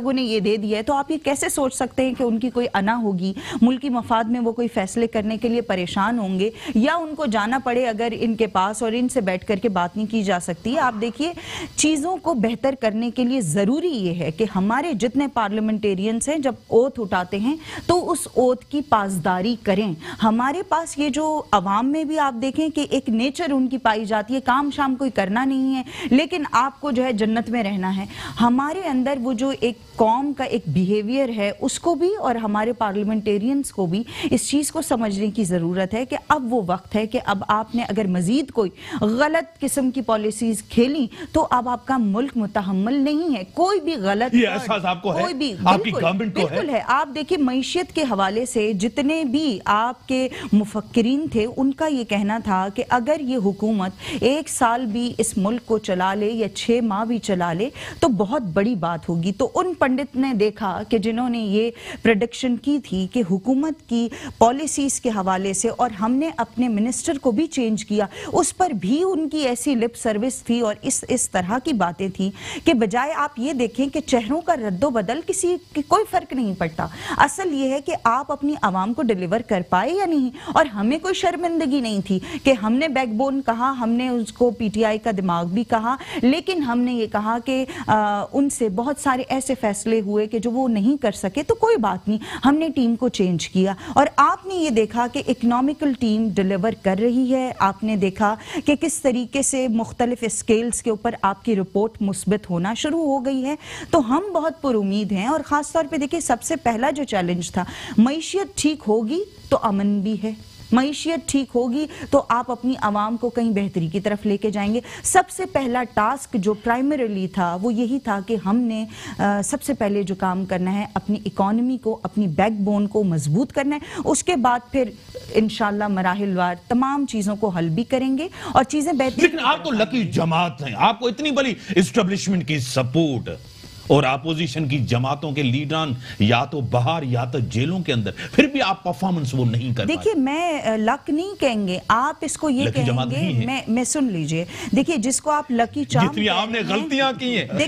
लोगों ने ये दे दिया है, तो आप ये कैसे सोच सकते हैं कि उनकी कोई अना होगी, मुल्की मफाद में वो कोई फैसले करने के लिए परेशान होंगे, या उनको जाना पड़े अगर इनके पास और इनसे बैठ करके बात नहीं की जा सकती है। आप देखिए, चीज़ों को बेहतर करने के लिए ज़रूरी ये है कि हमारे जितने पार्लियामेंटेरियंस हैं जब ओथ उठाते हैं तो उस ओथ की पासदारी करें। हमारे पास ये जो अवाम में भी आप देखें कि एक नेचर उनकी पाई जाती है, काम शाम कोई करना नहीं है लेकिन आपको जो है जन्नत में रहना है। हमारे अंदर वो जो एक कौम का एक बिहेवियर है उसको भी और हमारे पार्लियामेंटेरियंस को भी इस चीज़ को समझने की ज़रूरत है कि अब वो वक्त है कि अब आपने अगर मजीद कोई गलत किस्म की पॉलिसीज खेली तो अब आपका मुल्क मुतहम्मल नहीं है। कोई भी गलत ये एहसास आपको है? कोई भी आपकी गवर्नमेंट को बिल्कुल है। आप देखिए, मईशत के हवाले से जितने भी आपके मुफक्किरीन थे उनका ये कहना था कि अगर ये हुकूमत 1 साल भी इस मुल्क को चला ले या 6 माह भी चला ले तो बहुत बड़ी बात होगी। तो उन पंडित ने देखा कि जिन्होंने ये प्रेडिक्शन की थी कि हुकूमत की पॉलिसीज के हवाले से, और हमने अपने मिनिस्टर को भी चेंज किया, उस पर भी उनकी ऐसी लिप सर्विस थी और इस तरह की बातें थी कि बजाय आप ये देखें कि चेहरों का रद्दो बदल किसी की कोई फर्क नहीं पड़ता। असल ये है कि आप अपनी आवाम को डिलीवर कर पाए या नहीं। और हमें कोई शर्मिंदगी नहीं थी कि हमने बैकबोन कहा, हमने उसको पीटीआई का दिमाग भी कहा, लेकिन हमने ये कहा कि उनसे बहुत सारे ऐसे फैसले हुए कि जो वो नहीं कर सके, तो कोई बात नहीं, हमने टीम को चेंज किया। और आपने ये देखा कि इकोनॉमिकल टीम डिलीवर कर रही है। आपने देखा कि किस तरीके से मुख्तलिफ स्केल्स के ऊपर आपकी रिपोर्ट मुस्बत होना शुरू हो गई है। तो हम बहुत पुरुमीद हैं। और ख़ास तौर पे देखिए, सबसे पहला जो चैलेंज था, मईशियत ठीक होगी तो अमन भी है, मईशियत ठीक होगी तो आप अपनी आवाम को कहीं बेहतरी की तरफ लेके जाएंगे। सबसे पहला टास्क जो प्राइमरीली था वो यही था कि हमने सबसे पहले जो काम करना है, अपनी इकॉनमी को, अपनी बैकबोन को मजबूत करना है। उसके बाद फिर इंशाल्लाह मराहिलवार तमाम चीज़ों को हल भी करेंगे और चीज़ें बेहतर। लेकिन आप तो लकी जमात हैं, आपको इतनी बड़ी एस्टेब्लिशमेंट की सपोर्ट और अपोजिशन की जमातों के लीडरान या तो बाहर या तो जेलों के अंदर, फिर भी आप परफॉर्मेंस वो नहीं कर देखिए, मैं लक नहीं कहेंगे, आप इसको ये कहेंगे, मैं सुन लीजिए, देखिए जिसको आप लकी चार्म, जितनी आपने गलतियां की हैं,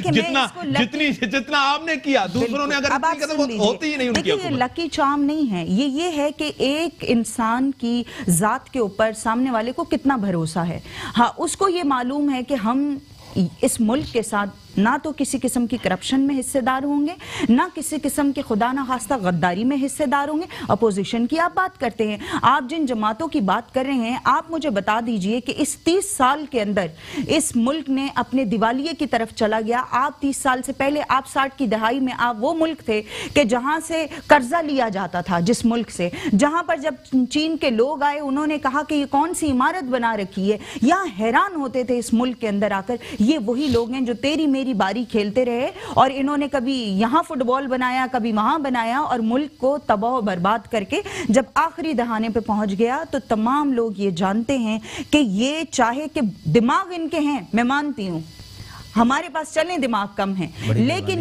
जितना आपने किया, दूसरों ने अगर होती ही नहीं उनकी। देखिए, लकी चार्म नहीं है ये है कि एक इंसान की जात के ऊपर सामने वाले को कितना भरोसा है। हाँ, उसको ये मालूम है कि हम इस मुल्क के साथ ना तो किसी किस्म की करप्शन में हिस्सेदार होंगे, ना किसी किस्म के खुदा ना खास्ता गद्दारी में हिस्सेदार होंगे। अपोजिशन की आप बात करते हैं, आप जिन जमातों की बात कर रहे हैं, आप मुझे बता दीजिए कि इस 30 साल के अंदर इस मुल्क ने अपने दिवालिये की तरफ चला गया। आप 30 साल से पहले, आप 60 की दहाई में आप वो मुल्क थे कि जहां से कर्जा लिया जाता था, जिस मुल्क से, जहां पर जब चीन के लोग आए उन्होंने कहा कि ये कौन सी इमारत बना रखी है, यहां हैरान होते थे इस मुल्क के अंदर आकर। ये वही लोग हैं जो तेरी मेरी बारी खेलते रहे और इन्होंने कभी यहां फुटबॉल बनाया, कभी वहां बनाया, और मुल्क को तबाह बर्बाद करके जब आखिरी दहाने पे पहुंच गया तो तमाम लोग ये जानते हैं कि ये चाहे कि दिमाग इनके हैं, मैं मानती हूं हमारे पास चले दिमाग कम है, लेकिन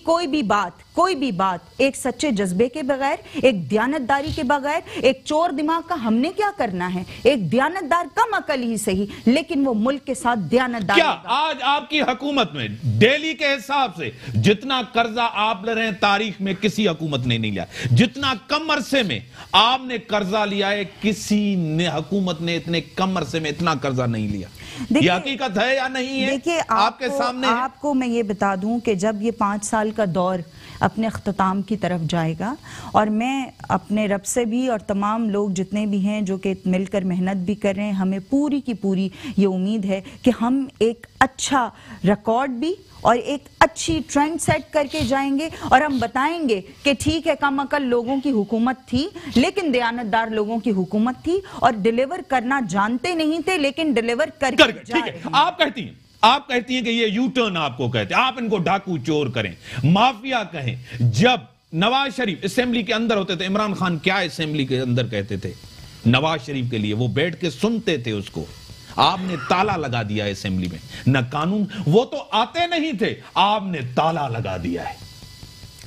कोई भी बात एक सच्चे जज्बे के बगैर, एक दयानतदारी के बगैर, एक चोर दिमाग का हमने क्या करना है। एक दयानतदार कम अकल ही सही, लेकिन वो मुल्क के साथ दयानतदार। क्या आज आपकी हुकूमत में दिल्ली के हिसाब से जितना कर्जा आप ले रहे हैं, तारीख में किसी हुकूमत ने नहीं लिया। जितना कम अरसे में आपने कर्जा लिया है, किसी ने हुकूमत ने इतने कम अरसे में इतना कर्जा नहीं लिया। ये हकीकत है या नहीं है? देखिए, आपके सामने आपको मैं ये बता दूं कि जब ये 5 साल का दौर अपने अख्ताम की तरफ जाएगा, और मैं अपने रब से भी और तमाम लोग जितने भी हैं जो कि मिलकर मेहनत भी कर रहे हैं, हमें पूरी की पूरी ये उम्मीद है कि हम एक अच्छा रिकॉर्ड भी और एक अच्छी ट्रेंड सेट करके जाएंगे और हम बताएंगे कि ठीक है, कम अकल लोगों की हुकूमत थी लेकिन दयानतदार लोगों की हुकूमत थी और डिलीवर करना जानते नहीं थे लेकिन डिलीवर करके ठीक है। आप कहती हैं कि ये यू टर्न आपको कहते हैं, आप इनको डाकू चोर करें, माफिया कहें। जब नवाज शरीफ असेंबली के अंदर होते थे, इमरान खान क्या असेंबली के अंदर कहते थे नवाज शरीफ के लिए? वो बैठ के सुनते थे उसको। आपने ताला लगा दिया असेंबली में, न कानून, वो तो आते नहीं थे, आपने ताला लगा दिया है।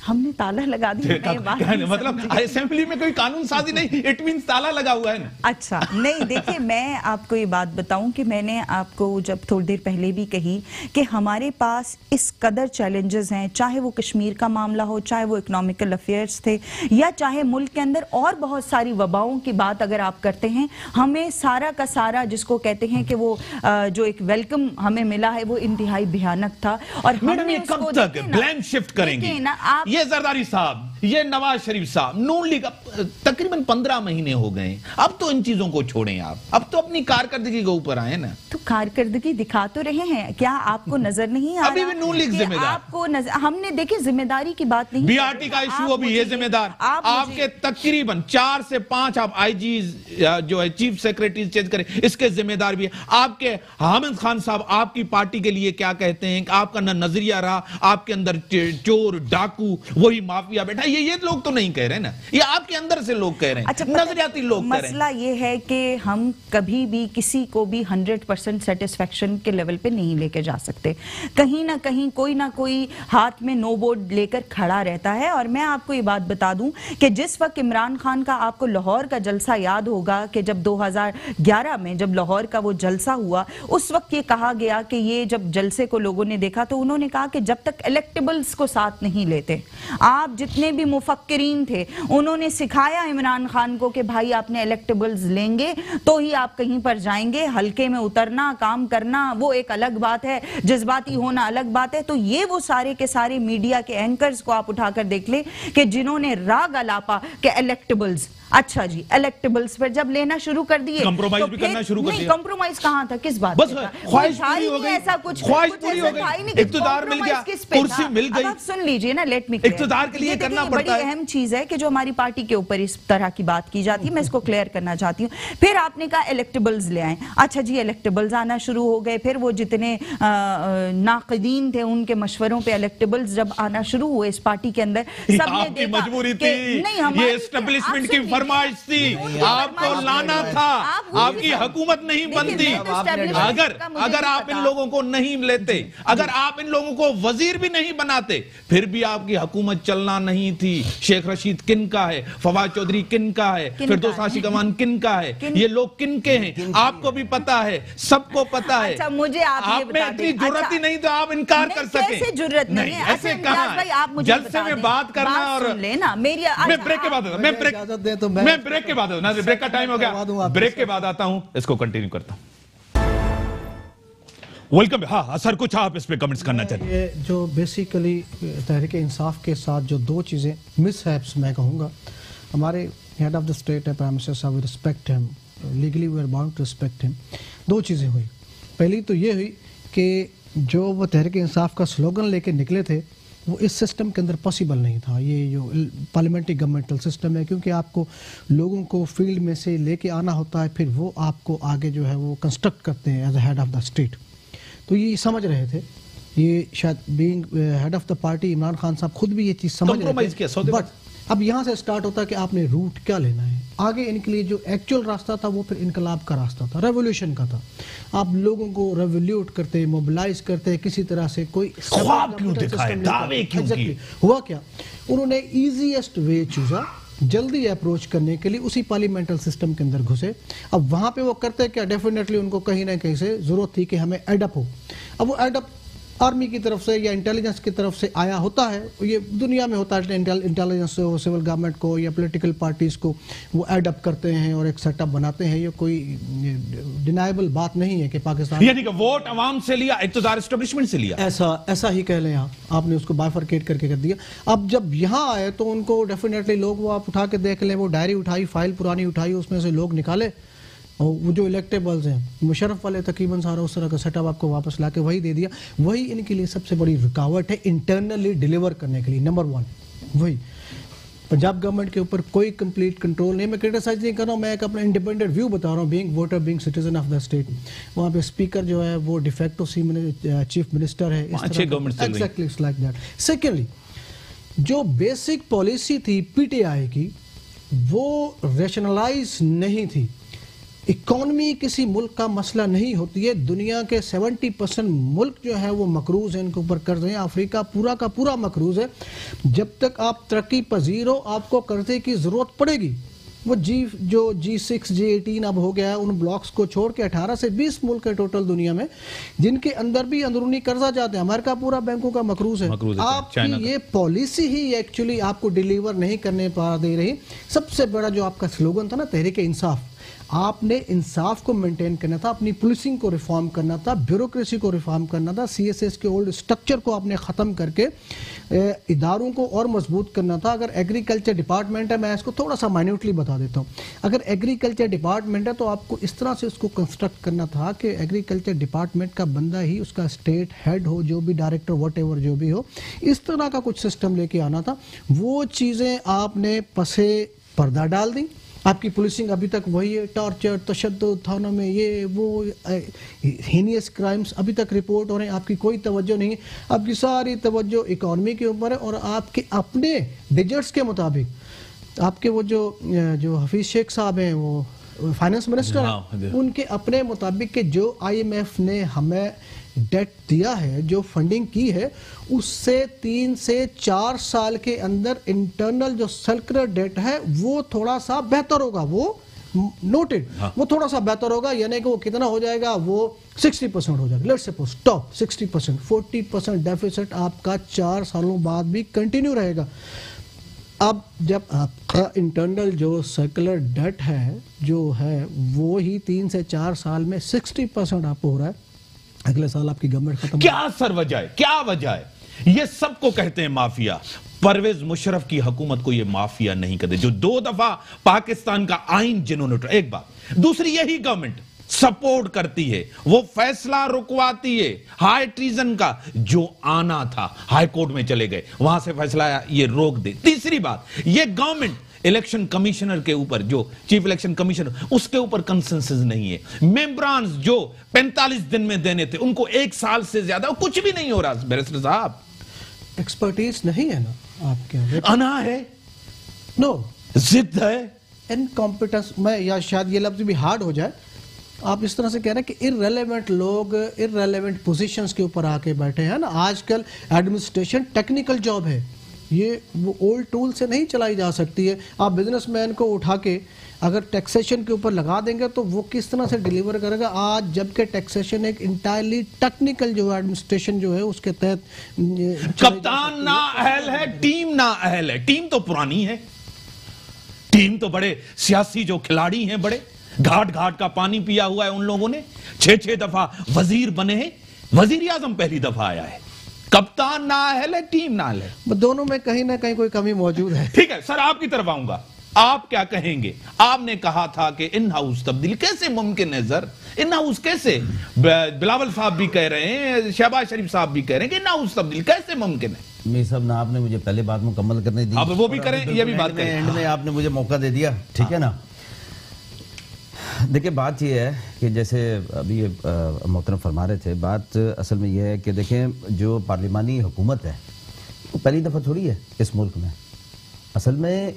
हमने ताला लगा दिया, मैं ये बात नहीं मतलब समझी। असेंबली में कोई कानून साजी नहीं, इट मींस ताला लगा हुआ है ना। अच्छा नहीं, देखिए मैं आपको ये बात बताऊं कि मैंने आपको जब थोड़ी देर पहले भी कही कि हमारे पास इस कदर चैलेंजेस हैं, चाहे वो कश्मीर का मामला हो, चाहे वो इकोनॉमिकल अफेयर्स थे, या चाहे मुल्क के अंदर और बहुत सारी वबाओं की बात अगर आप करते हैं, हमें सारा का सारा जिसको कहते हैं कि वो जो एक वेलकम हमें मिला है वो इंतहाई भयानक था। और मैडम ये कब तक ब्लेम शिफ्ट करेंगे? ये जरदारी साहब, ये नवाज शरीफ साहब, नून लीग, तकरीबन 15 महीने हो गए, अब तो इन चीजों को छोड़ें आप, अब तो अपनी कारकर्दगी के ऊपर आए ना। तो कारकर्दगी दिखा तो रहे हैं, क्या आपको नजर नहीं आ रहा? अभी भी नून लीग जिम्मेदार, आपको हमने देखिए जिम्मेदारी की बात नहीं, बीआरटी का इशू अभी ये जिम्मेदार, आपके तकरीबन 4 से 5 आप आईजी जो है चीफ सेक्रेटरी चेंज करें, इसके जिम्मेदार भी है। आपके हामिद खान साहब आपकी पार्टी के लिए क्या कहते हैं, आपका ना नजरिया रहा, आपके अंदर चोर डाकू वही माफिया बैठा, ये लोग तो नहीं कह रहे ना, ये आपके अंदर से लोग कह रहे हैं। अच्छा, नजरियाती लोग कह रहे हैं। मसला ये है कि हम कभी भी किसी को भी 100% सेटिस्फेक्शन के लेवल पे नहीं लेके जा सकते, कहीं ना कहीं कोई ना कोई हाथ में नो बोर्ड लेकर खड़ा रहता है। और मैं आपको ये बात बता दूं कि जिस वक्त इमरान खान का, आपको लाहौर का जलसा याद होगा कि जब 2011 में जब लाहौर का वो जलसा हुआ, उस वक्त ये कहा गया कि ये जब जलसे को लोगों ने देखा तो उन्होंने कहा कि जब तक इलेक्टेबल्स को साथ नहीं लेते, आप जितने भी मुफक्किरीन थे उन्होंने सिखाया इमरान खान को कि भाई आपने इलेक्टेबल्स लेंगे तो ही आप कहीं पर जाएंगे, हल्के में उतरना, काम करना वो एक अलग बात है, जज्बाती होना अलग बात है। तो ये वो सारे के सारे मीडिया के एंकर्स को आप उठाकर देख ले कि जिन्होंने राग अलापा के इलेक्टेबल्स, अच्छा जी इलेक्टेबल्स पर जब लेना शुरू कर दिए, कंप्रोमाइज भी करना शुरू कर दिया। कंप्रोमाइज कहां था, किस बात बस ख्वाहिश पूरी हो गई, ऐसा कुछ ख्वाहिश पूरी हो गई, इक्तिदार मिल गया, कुर्सी मिल गई। आप सुन लीजिए ना, लेट मी, इक्तिदार के लिए करना पड़ता है। बड़ी अहम चीज है कि जो हमारी पार्टी के ऊपर इस तरह की बात की जाती है, मैं इसको क्लियर करना चाहती हूँ। फिर आपने कहा इलेक्टेबल्स ले आए, अच्छा जी इलेक्टेबल्स आना शुरू हो गए, फिर वो जितने नाक़दीन थे उनके मशवरों पे इलेक्टेबल्स जब आना शुरू हुए इस पार्टी के अंदर, सबने देखा मजबूरी थी, ये एस्टेब्लिशमेंट की फरमाइश थी, आपको लाना था, आपकी हुकूमत नहीं बनती। अगर आप इन लोगों को नहीं लेते, अगर आप इन लोगों को वजीर भी नहीं बनाते, फिर भी आपकी हुकूमत चलना नहीं थी। शेख रशीद किन का है, फवाद चौधरी किन का है, फिरदौस आशिक अमान किन का है, ये लोग किन के हैं आपको भी पता है, सबको पता है। अच्छा, मुझे आप में इतनी जुर्रत ही नहीं तो आप इनकार कर सके। कैसे जुर्रत नहीं है? ऐसे कहा, जलसे में बात करना और लेना मेरी, मैं ब्रेक के बाद, मैं ब्रेक के बाद, ब्रेक का टाइम हो गया, ब्रेक के बाद आता हूं, इसको कंटिन्यू करता हूं। वेलकम। हाँ सर, कुछ आप इस पे कमेंट्स करना चाहिए। ये जो बेसिकली तहरीक इंसाफ के साथ जो दो चीज़ें मिसहैप्स मैं कहूँगा, हमारे हेड ऑफ द स्टेट है प्राइम मिनिस्टर साहब, we respect him, legally we are bound to respect him. दो चीज़ें हुई, पहली तो ये हुई कि जो वो तहरीक इंसाफ का स्लोगन लेके निकले थे वो इस सिस्टम के अंदर पॉसिबल नहीं था। ये जो पार्लियामेंट्री गवर्नमेंटल सिस्टम है, क्योंकि आपको लोगों को फील्ड में से लेके आना होता है, फिर वो आपको आगे जो है वो कंस्ट्रक्ट करते हैं as a head of the state. तो ये समझ रहे थे, ये शायद being head of the party Imran Khan साहब खुद भी ये चीज़ समझ रहे थे। बट अब यहाँ से स्टार्ट होता है कि आपने रूट क्या लेना है आगे। इनके लिए जो एक्चुअल रास्ता था वो फिर इनकलाब का रास्ता था, रेवोल्यूशन का था। आप लोगों को रेवोल्यूट करते, मोबिलाइज करते, किसी तरह से कोई ख्वाब क्यों दिखाए, दावे क्यों किए? हुआ क्या, उन्होंने इजीएस्ट वे चूजा जल्दी अप्रोच करने के लिए, उसी पार्लियामेंटल सिस्टम के अंदर घुसे। अब वहाँ पे वो करते क्या, डेफिनेटली उनको कहीं ना कहीं से ज़रूरत थी कि हमें एडअप हो। अब वो एडअप आर्मी की तरफ से या इंटेलिजेंस की तरफ से आया होता है, ये दुनिया में होता है, इंटेलिजेंस हो, सिविल गवर्नमेंट को या पॉलिटिकल पार्टीज़ को वो एडअप करते हैं और एक सेटअप बनाते हैं। ये कोई डिनाइबल बात नहीं है कि पाकिस्तान, यानी कि वोट अवाम से लिया, इक़्तिदार एस्टेब्लिशमेंट से लिया, ऐसा ही कह लें आप, आपने उसको बाइफरकेट करके कर दिया। अब जब यहाँ आए तो उनको डेफिनेटली लोग, वो आप उठा के देख लें, वो डायरी उठाई, फाइल पुरानी उठाई, उसमें से लोग निकाले और वो जो इलेक्टेबल्स हैं, मुशर्रफ वाले तकरीबन सारा उस तरह का सेटअप आपको वापस ला के वही दे दिया। वही इनके लिए सबसे बड़ी रुकावट है इंटरनली डिलीवर करने के लिए। नंबर 1 वही पंजाब गवर्नमेंट के ऊपर कोई कंप्लीट कंट्रोल नहीं। मैं क्रिटिसाइज नहीं कर रहा हूँ, मैं एक अपना इंडिपेंडेंट व्यू बता रहा हूँ, being voter, being citizen of the state. वहाँ पे स्पीकर जो है वो डिफेक्टो चीफ मिनिस्टर है, एग्जैक्टली लाइक दैट। सेकेंडली, जो बेसिक पॉलिसी थी पीटीआई की वो रैशनलाइज नहीं थी। इकोनॉमी किसी मुल्क का मसला नहीं होती है। दुनिया के 70% मुल्क जो है वो मकरूज है, इनके ऊपर कर्जे हैं। अफ्रीका पूरा का पूरा मकरूज है। जब तक आप तरक्की पजीर हो आपको कर्जे की ज़रूरत पड़ेगी। वो G6 G18 अब हो गया है, उन ब्लॉक्स को छोड़ के 18 से 20 मुल्क है टोटल दुनिया में जिनके अंदर भी अंदरूनी कर्जा जाते हैं। अमेरिका पूरा बैंकों का मकरूज है। आपकी ये पॉलिसी ही एक्चुअली आपको डिलीवर नहीं करने पा दे रही। सबसे बड़ा जो आपका स्लोगन था ना, तहरीक इंसाफ, आपने इंसाफ को मेंटेन करना था, अपनी पुलिसिंग को रिफॉर्म करना था, ब्यूरोक्रेसी को रिफॉर्म करना था, CSS के ओल्ड स्ट्रक्चर को आपने ख़त्म करके इदारों को और मजबूत करना था। अगर एग्रीकल्चर डिपार्टमेंट है, मैं इसको थोड़ा सा माइन्यूटली बता देता हूँ। अगर एग्रीकल्चर डिपार्टमेंट है तो आपको इस तरह से उसको कंस्ट्रक्ट करना था कि एग्रीकल्चर डिपार्टमेंट का बंदा ही उसका स्टेट हेड हो, जो भी डायरेक्टर वॉटेवर जो भी हो, इस तरह का कुछ सिस्टम लेके आना था। वो चीज़ें आपने पसे पर्दा डाल दी। आपकी पुलिसिंग अभी तक वही है, टॉर्चर, तशद्दुद, थानों में ये वो हीनियस क्राइम्स अभी तक रिपोर्ट हो रहे हैं। आपकी कोई तवज्जो नहीं है। आपकी सारी तवज्जो इकॉनमी के ऊपर है और आपके अपने डिजिट्स के मुताबिक आपके वो जो हफीज शेख साहब हैं, वो फाइनेंस मिनिस्टर हैं, उनके अपने मुताबिक के जो IMF ने हमें डेट दिया है, जो फंडिंग की है, उससे 3 से 4 साल के अंदर इंटरनल जो सर्कुलर डेट है वो थोड़ा सा बेहतर होगा। वो नोटेड, वो थोड़ा सा बेहतर होगा। यानी कि वो कितना हो जाएगा, वो 60% हो जाएगा। लेट्स सपोज टॉप 60%, 40% डेफिसिट आपका 4 सालों बाद भी कंटिन्यू रहेगा। अब जब आपका इंटरनल जो सर्कुलर डेट है जो है वो ही 3 से 4 साल में 60% आपको हो रहा है, अगले साल आपकी गवर्नमेंट खत्म। क्या सर वजह है, क्या वजह है? ये सबको कहते हैं माफिया। परवेज मुशर्रफ की हुकूमत को ये माफिया नहीं कहते, जो 2 दफा पाकिस्तान का आइन जिन्होंने, एक बात, दूसरी यही गवर्नमेंट सपोर्ट करती है, वो फैसला रुकवाती है हाई ट्रीजन का जो आना था, हाई कोर्ट में चले गए, वहां से फैसला ये रोक दे। तीसरी बात, ये गवर्नमेंट इलेक्शन कमिश्नर के ऊपर, जो चीफ इलेक्शन कमिश्नर, उसके ऊपर कंसेंसस नहीं है। मेंबरान जो 45 दिन में देने थे उनको 1 साल से ज्यादा, कुछ भी नहीं हो रहा। बैरिस्टर साहब, एक्सपर्टीज नहीं है ना आपके, अना है, नो जिद है, इनकॉम्पिटेंस। मैं या शायद ये लफ्ज भी हार्ड हो जाए, आप इस तरह से कह रहे हैं कि इररेलेवेंट लोग इररेलेवेंट पोजीशंस के ऊपर आके बैठे हैं ना। आजकल एडमिनिस्ट्रेशन टेक्निकल जॉब है, ये वो ओल्ड टूल से नहीं चलाई जा सकती है। आप बिजनेसमैन को उठा के अगर टैक्सेशन के ऊपर लगा देंगे तो वो किस तरह से डिलीवर करेगा। आज जबकि टैक्सेशन एक इंटायरली टेक्निकल जो एडमिनिस्ट्रेशन जो है उसके तहत कप्तान ना अहल है, टीम ना अहल है। टीम तो पुरानी है, टीम तो बड़े सियासी जो खिलाड़ी हैं, बड़े घाट घाट का पानी पिया हुआ है उन लोगों ने। 6-6 दफा वजीर बने हैं, वजीर आजम पहली दफा आया है। कप्तान ना अहल है, टीम ना अहल है, दोनों में कहीं ना कहीं कोई कमी मौजूद है। ठीक है सर, आपकी तरफ आऊंगा, आप क्या कहेंगे? आपने कहा था कि इन हाउस तब्दीली कैसे मुमकिन है सर? इन हाउस कैसे? बिलावल साहब भी कह रहे हैं, शहबाज शरीफ साहब भी कह रहे हैं कि इन हाउस तब्दीली कैसे मुमकिन है? मीर साहब ना, आपने मुझे पहले बात मुकम्मल करने दी, अब वो भी करें, ये भी बात करें। एंड में आपने मुझे मौका दे दिया, ठीक है ना। देखिए बात ये है कि जैसे अभी ये मोहतरम फरमा रहे थे, बात असल में ये है कि देखें जो पार्लिमानी हुकूमत है वो पहली दफ़ा थोड़ी है इस मुल्क में। असल में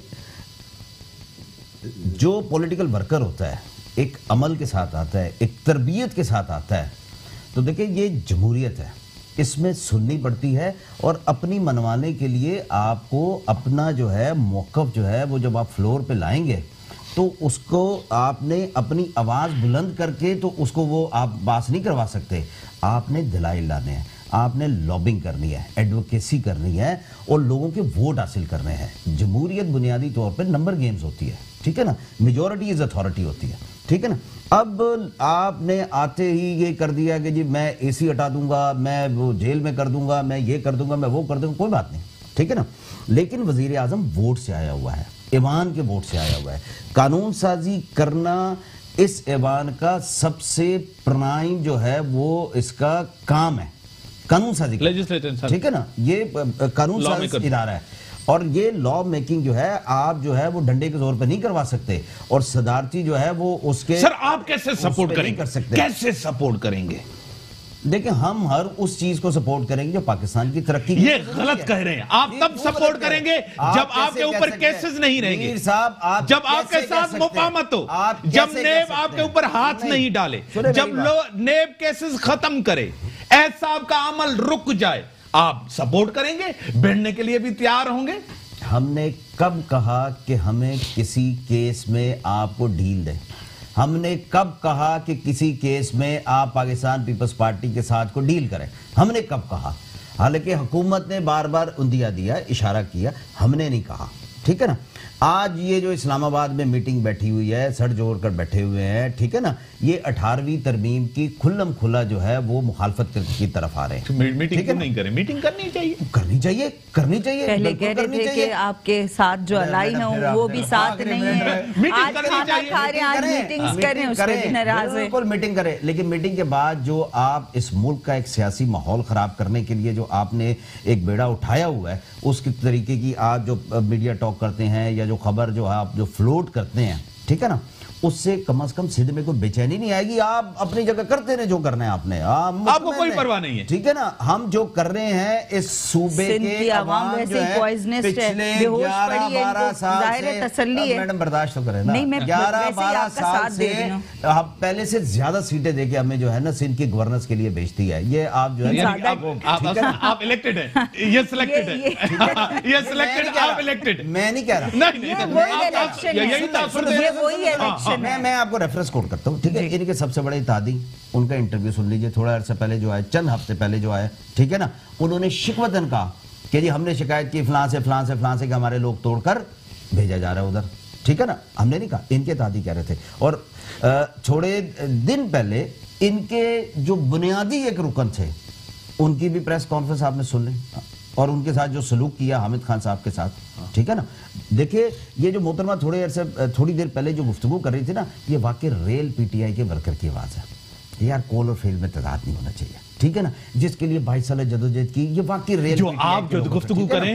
जो पॉलिटिकल वर्कर होता है एक अमल के साथ आता है, एक तरबियत के साथ आता है। तो देखिए ये जमहूरियत है, इसमें सुननी पड़ती है और अपनी मनवाने के लिए आपको अपना जो है मौक़िफ़ जो है वो जब आप फ्लोर पे लाएंगे तो उसको आपने अपनी आवाज़ बुलंद करके तो उसको वो आप बात नहीं करवा सकते। आपने दलाइल लाने हैं, आपने लॉबिंग करनी है, एडवोकेसी करनी है और लोगों के वोट हासिल करने हैं। जमहूरियत बुनियादी तौर पर नंबर गेम्स होती है, ठीक है ना, मेजॉरिटी इज अथॉरिटी होती है, ठीक है ना। अब आपने आते ही ये कर दिया कि जी मैं AC हटा दूंगा, मैं वो जेल में कर दूंगा, मैं ये कर दूंगा, मैं वो कर दूंगा, कोई बात नहीं, ठीक है ना। लेकिन वजीर आजम वोट से आया हुआ है, ईवान के वोट से आया हुआ है। कानून साजी करना इस ईवान का सबसे प्राइम जो है वो इसका काम है, कानून साजी, ठीक है ना। ये कानून साजी इदारा है और ये लॉ मेकिंग जो है आप जो है वो डंडे के जोर पे नहीं करवा सकते और सदारती जो है वो उसके। सर आप कैसे सपोर्ट करेंगे? कर सकते, कैसे सपोर्ट करेंगे? देखिए हम हर उस चीज को सपोर्ट करेंगे जो पाकिस्तान की तरक्की ये गलत कह रहे हैं आप। तब सपोर्ट करेंगे जब आपके ऊपर केसेस नहीं रहेंगे साहब, आप जब आपके साथ मुफाहमत हो, जब नेब आपके ऊपर हाथ नहीं डाले, जब नेब केसेस खत्म करे, एहसाब का अमल रुक जाए, आप सपोर्ट करेंगे, भिड़ने के लिए भी तैयार होंगे। हमने कब कहा कि हमें किसी केस में आपको ढील दें? हमने कब कहा कि किसी केस में आप पाकिस्तान पीपल्स पार्टी के साथ को डील करें? हमने कब कहा? हालांकि हुकूमत ने बार बार उंदिया दिया, इशारा किया, हमने नहीं कहा, ठीक है ना। आज ये जो इस्लामाबाद में मीटिंग बैठी हुई है, सर जोड़ कर बैठे हुए हैं, ठीक है ना, ये 18वीं तरमीम की खुल्लम खुला जो है वो मुखालफत की तरफ आ रहे हैं। मीटिंग क्यों नहीं करें? मीटिंग करनी चाहिए, करनी चाहिए, करनी चाहिए। पहले कह रहे थे कि आपके साथ जो अलाई है वो भी साथ नहीं है, आज खाना खा रहे हैं, आज मीटिंग्स कर रहे हैं, उसके भी नाराज है। बिल्कुल मीटिंग करें, लेकिन मीटिंग के बाद जो आप इस मुल्क का एक सियासी माहौल खराब करने के लिए जो आपने एक बेड़ा उठाया हुआ है, उसकी तरीके की आप जो मीडिया टॉक करते हैं या जो खबर जो आप जो फ्लोट करते हैं, ठीक है ना, उससे कम से कम सिद्ध में कोई बेचैनी नहीं आएगी। आप अपनी जगह करते रहे जो करना है आपने, आपको कोई परवाह नहीं है, ठीक है ना। हम जो कर रहे हैं इस सूबे के आवाम जो है पिछले 11-12 साल से, तसल्ली है, मैडम बर्दाश्त तो करें ना, 11-12 साल से आप पहले से ज्यादा सीटें देके हमें जो है ना सिंध की गवर्नेंस के लिए भेजती है। ये आप जो है आप इलेक्टेड हैं, ये सिलेक्टेड है, ये सिलेक्टेड, आप इलेक्टेड। मैं नहीं कह रहा, यही तासुर दे रहे हैं। मैं आपको रेफरेंस कोट करता हूँ, ठीक है। इनके सबसे बड़े इत्तेहादी, उनका इंटरव्यू सुन लीजिए, थोड़ा अर्से पहले जो आए, चंद हफ्ते पहले जो आए, ठीक है ना, उन्होंने शिकवतन कहा कि जी हमने शिकायत की फलां से कि हमारे लोग तोड़कर भेजा जा रहा है उधर, ठीक है ना। हमने नहीं कहा, इनके इत्तेहादी कह रहे थे। और थोड़े दिन पहले इनके जो बुनियादी एक रुकन थे, उनकी भी प्रेस कॉन्फ्रेंस आपने सुन ली, और उनके साथ जो सलूक किया हामिद खान साहब के साथ, ठीक है ना। देखिए ये जो मोहतरमा थोड़ी देर पहले जो गुफ्तगू कर रही थी ना, ये वाकई रेल पीटीआई के वर्कर की आवाज़ है। यार कोल और फील्ड में तजाद नहीं होना चाहिए, ठीक है ना, जिसके लिए 22 साल जदोजहद की, ये वाकई रेल जो आप जो गुफ्तगू करें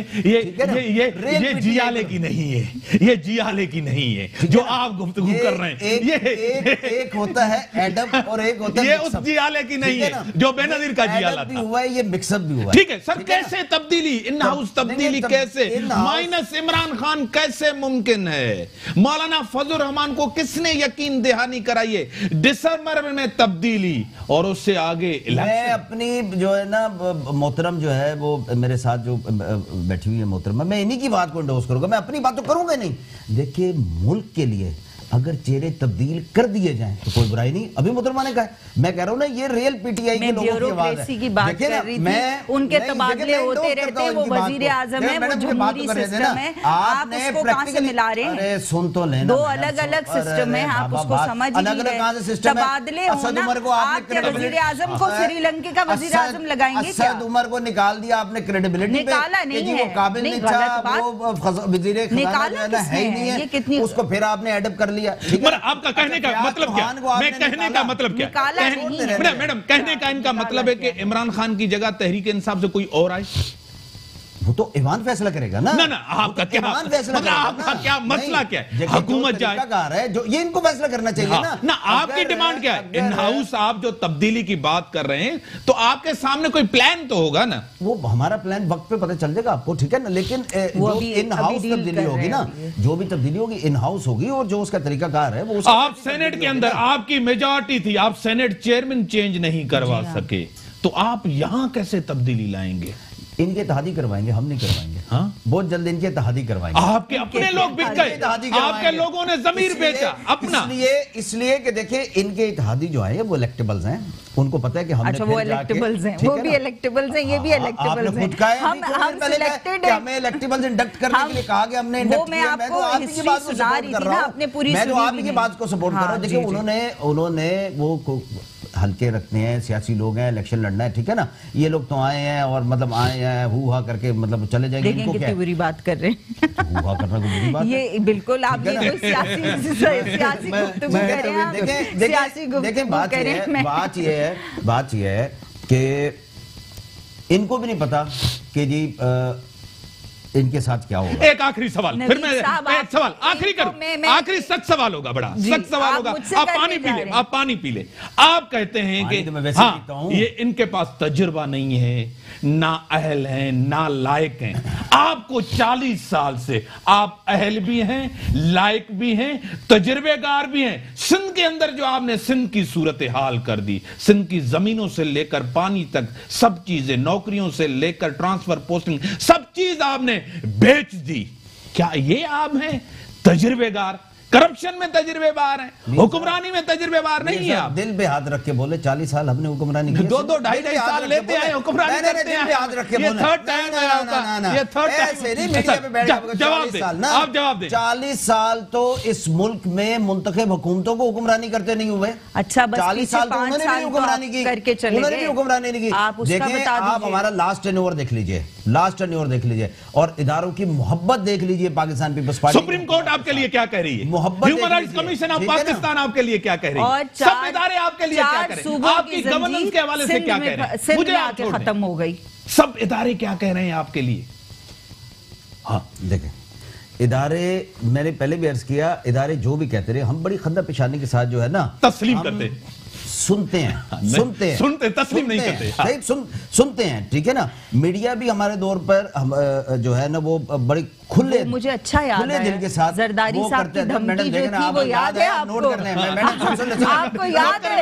ये जियाले की नहीं है, ये जियाले की नहीं है जो आप गुफ्तगू कर रहे हैं। ये एक होता है एडम और एक होता है ये उस जियाले की नहीं है जो बेनजीर का जियाला था, हुआ है, ये मिक्सअप भी हुआ है, ठीक है सर। कैसे तब्दीली, इन हाउस तब्दीली कैसे, माइनस इमरान खान कैसे मुमकिन है? मौलाना फजल रहमान को किसने यकीन दहानी कराई है? दिसंबर में तब्दीली और उससे आगे मैं अपनी जो है ना मोहतरम जो है वो मेरे साथ जो बैठी हुई है मोहतरमा, मैं इन्हीं की बात को इंडोर्स करूंगा, मैं अपनी बात तो करूंगा नहीं। देखिए मुल्क के लिए अगर चेहरे तब्दील कर दिए जाएं तो कोई बुराई नहीं। अभी मोहतरमा ने कहा, मैं कह रहा हूं ना, ये रियल पीटीआई के लोगों की आवाज है। की बात कर रही थी, उनके तबादले होते रहते हैं, वो वजीर आजम है, वो जमहूरी सिस्टम है, आप उसको कहां से मिला रहे हैं? अरे सुन तो लेना, दो अलग-अलग सिस्टम है, आप उसको समझ नहीं रहे। तबादले होना, आपके वजीर आजम को श्रीलंका का वजीर आजम लगाएंगे क्या? असद उमर को निकाल दिया आपने क्रेडिबिलिटी पे, निकाला नहीं है, वो काबिल नहीं था, वो वजीर खजाना है ही नहीं है, उसको फिर आपने एडप कर लिया। आपका कहने का मतलब क्या? मैं कहने का मतलब क्या? मैडम कहने का इनका मतलब है कि इमरान खान की जगह तहरीक इंसाफ से कोई और आए, वो तो ईवान फैसला करेगा ना। ना आपका क्या मतलब, आपका क्या मसला क्या है? हुकूमत जाए, जो ये इनको फैसला करना चाहिए ना। आपकी डिमांड क्या है? इन हाउस आप जो तब्दीली की बात कर रहे हैं तो आपके सामने कोई प्लान तो होगा ना। वो हमारा प्लान वक्त पे पता चल जाएगा आपको, ठीक है ना। लेकिन जो इन हाउस तब्दीली होगी ना, जो भी तब्दीली होगी इन हाउस होगी, और जो उसका तरीकाकार है वो आप सेनेट के अंदर आपकी मेजॉरिटी थी, आप सेनेट चेयरमैन चेंज नहीं करवा सके, तो आप यहां कैसे तब्दीली लाएंगे? इनके इत्तेहादी करवाएंगे, हम नहीं करवाएंगे। हाँ? बहुत जल्द इनके इत्तेहादी करवाएंगे। आपके अपने लोग बिक गए, आपके लोगों ने जमीर बेचा अपना। इसलिए कि देखिए इनके इत्तेहादी जो है वो इलेक्टेबल्स हैं, उनको पता है कि हमने, अच्छा वो इलेक्टेबल्स हैं, वो भी इलेक्टेबल्स हैं, ये भी इलेक्टेबल्स हैं। हम सिलेक्टेड हैं, हमें इलेक्टेबल्स इंडक्ट करने के लिए कहा गया, हमने इंडक्ट किया। मैं तो आप की बात को सपोर्ट कर रहा हूं, मैं तो आप की बात को सपोर्ट कर रहा हूं। देखिए उन्होंने वो हल्के रखते हैं, सियासी लोग हैं, इलेक्शन लड़ना है, ठीक है ना। ये लोग तो आए हैं और मतलब आए हैं हुआ करके मतलब चले जाएंगे। इनको क्या बुरी बात कर रहे हैं? हुआ करना कोई बुरी बात है? ये बिल्कुल आप ये कोई सियासी गुफ्तगू कर रहे हैं। देखें बात ये है कि इनको भी नहीं पता कि जी इनके साथ क्या होगा? एक आखिरी सवाल, फिर मैं एक सवाल आखिरी करूं, आखिरी सख्त सवाल होगा, बड़ा सख्त सवाल होगा। आप पानी पी ले, आप पानी पी ले। आप कहते हैं कि तो हाँ, ये इनके पास तजुर्बा नहीं है, ना अहल हैं, ना लायक हैं। आपको 40 साल से आप अहल भी हैं, लायक भी हैं, तजुर्बेकार भी हैं। सिंध के अंदर जो आपने सिंध की सूरत हाल कर दी, सिंध की जमीनों से लेकर पानी तक सब चीजें, नौकरियों से लेकर ट्रांसफर पोस्टिंग, सब चीज आपने बेच दी। क्या ये आप हैं तजुर्बेकार? करप्शन में तजुर्बेकार हैं, हुक्मरानी में तजुर्बेकार नहीं है आप। दिल पे हाथ रख के बोले 40 साल हमने हुक्मरानी की, 2-2 ढाई साल लेते हैं हुक्मरानी करते हैं। हाथ रख के बोले, ये थर्ड टाइम है आपका, ये थर्ड टाइम। जवाब दे, आप जवाब दे। 40 साल तो इस मुल्क में मुंतखब हुकूमतों को हुक्मरानी करते नहीं हुए। अच्छा, बस 40 साल तो उन्होंने भी हुक्मरानी की, करके चले उन्होंने भी हुक्मरानी नहीं की। देखिए आप हमारा लास्ट टेन्योर देख लीजिए, लास्ट टेन्योर देख लीजिए, और इदारों की मोहब्बत देख लीजिए। पाकिस्तान पीपल्स पार्टी, सुप्रीम कोर्ट आपके लिए क्या कह रही है? मोहब्बत, Human rights commission of Pakistan आपके लिए क्या कह रही है? सब इदारे आपके लिए क्या कह रहे हैं? आपकी गवर्नेंस के हवाले से क्या कह रहे हैं? मुझे आप छोड़ दें। खत्म हो गई। सब इदारे क्या कह रहे हैं आपके लिए? हाँ देखें, इदारे, मैंने पहले भी अर्ज किया, इदारे जो भी कहते रहे, हम बड़ी खद्दा पेशानी के साथ जो है ना तस्लीम करते, सुनते हैं, सुनते तस्लीम नहीं करते। सही सुनते हैं, ठीक है ना। मीडिया भी हमारे दौर पर हम जो है ना वो बड़ी खुले, मुझे अच्छा याद खुले दिल के साथ जरदारी साहब की धमकी जो थी वो याद है आपको? नोट कर लें, आपको याद है?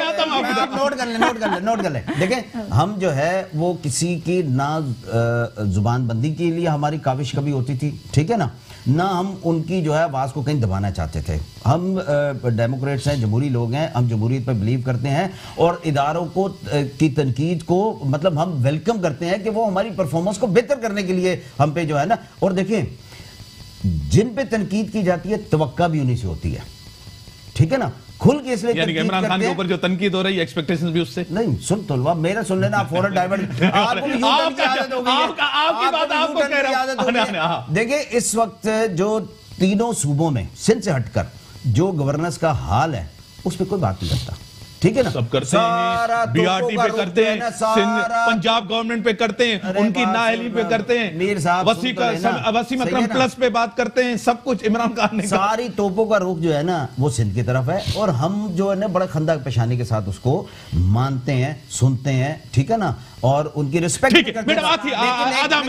नोट कर लें। देखें, हम जो है वो किसी की ना जुबान बंदी के लिए हमारी काविश कभी होती थी, ठीक है ना, ना हम उनकी जो है आवाज को कहीं दबाना चाहते थे। हम डेमोक्रेट्स हैं, जमहूरी लोग हैं, हम जमहूरियत पर बिलीव करते हैं, और इदारों को की तनकीद को मतलब हम वेलकम करते हैं कि वो हमारी परफॉर्मेंस को बेहतर करने के लिए हम पे जो है ना। और देखें, जिन पे तनकीद की जाती है तवक्का भी उन्हीं से होती है, ठीक है ना। खुल के इसलिए यानी कि इमरान खान के ऊपर जो तनकीद हो रही है, एक्सपेक्टेशंस भी उससे नहीं। सुन तो मेरा सुन लेना, आप फौरन डाइवर्ट, आपको भी यूं की आदत हो गई है, आपकी बात आपको कह रहा हूं। देखिए इस वक्त जो तीनों सूबों में सिंध से हटकर जो गवर्नेंस का हाल है उस पर कोई बात नहीं करता, ठीक है ना। सब करते हैं, बीआरटी पे करते हैं, पंजाब गवर्नमेंट पे करते हैं, उनकी नाअहली पे करते हैं, मीर साहब वसीम अकरम प्लस पे बात करते हैं, सब कुछ इमरान खान ने। सारी तोपों का रुख जो है ना वो सिंध की तरफ है, और हम जो है ना बड़ा खंदा पेशानी के साथ उसको मानते हैं, सुनते हैं, ठीक है ना, और उनकी रिस्पेक्ट करते हैं। आधा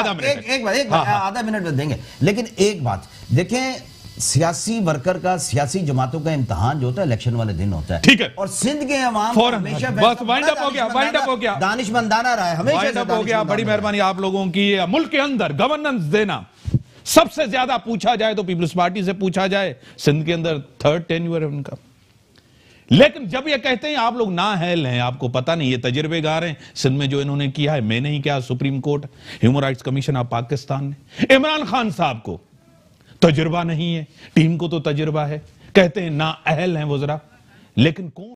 मिनट देंगे, लेकिन एक बात देखें, सियासी वर्कर का, सियासी जमातों का इम्तिहान जो होता है इलेक्शन वाले दिन होता है, ठीक है, और सिंध के अवाम हमेशा बस वाइंड अप हो गया, दानिशमंदाना रहा है, हमेशा हो गया। बड़ी मेहरबानी आप लोगों की। मुल्क के अंदर गवर्नेंस देना सबसे ज्यादा पूछा जाए तो पीपल्स पार्टी से पूछा जाए, सिंध के अंदर थर्ड टेन्योर है उनका। लेकिन जब ये कहते हैं आप लोग नाअहल हैं, आपको पता नहीं, ये तजुर्बेगार हैं, सिंध में जो इन्होंने किया है, मैंने ही किया, supreme court, human rights commission of Pakistan ने। इमरान खान साहब को तजुर्बा नहीं है, टीम को तो तजुर्बा है, कहते हैं ना अहल हैं वो जरा, लेकिन कौन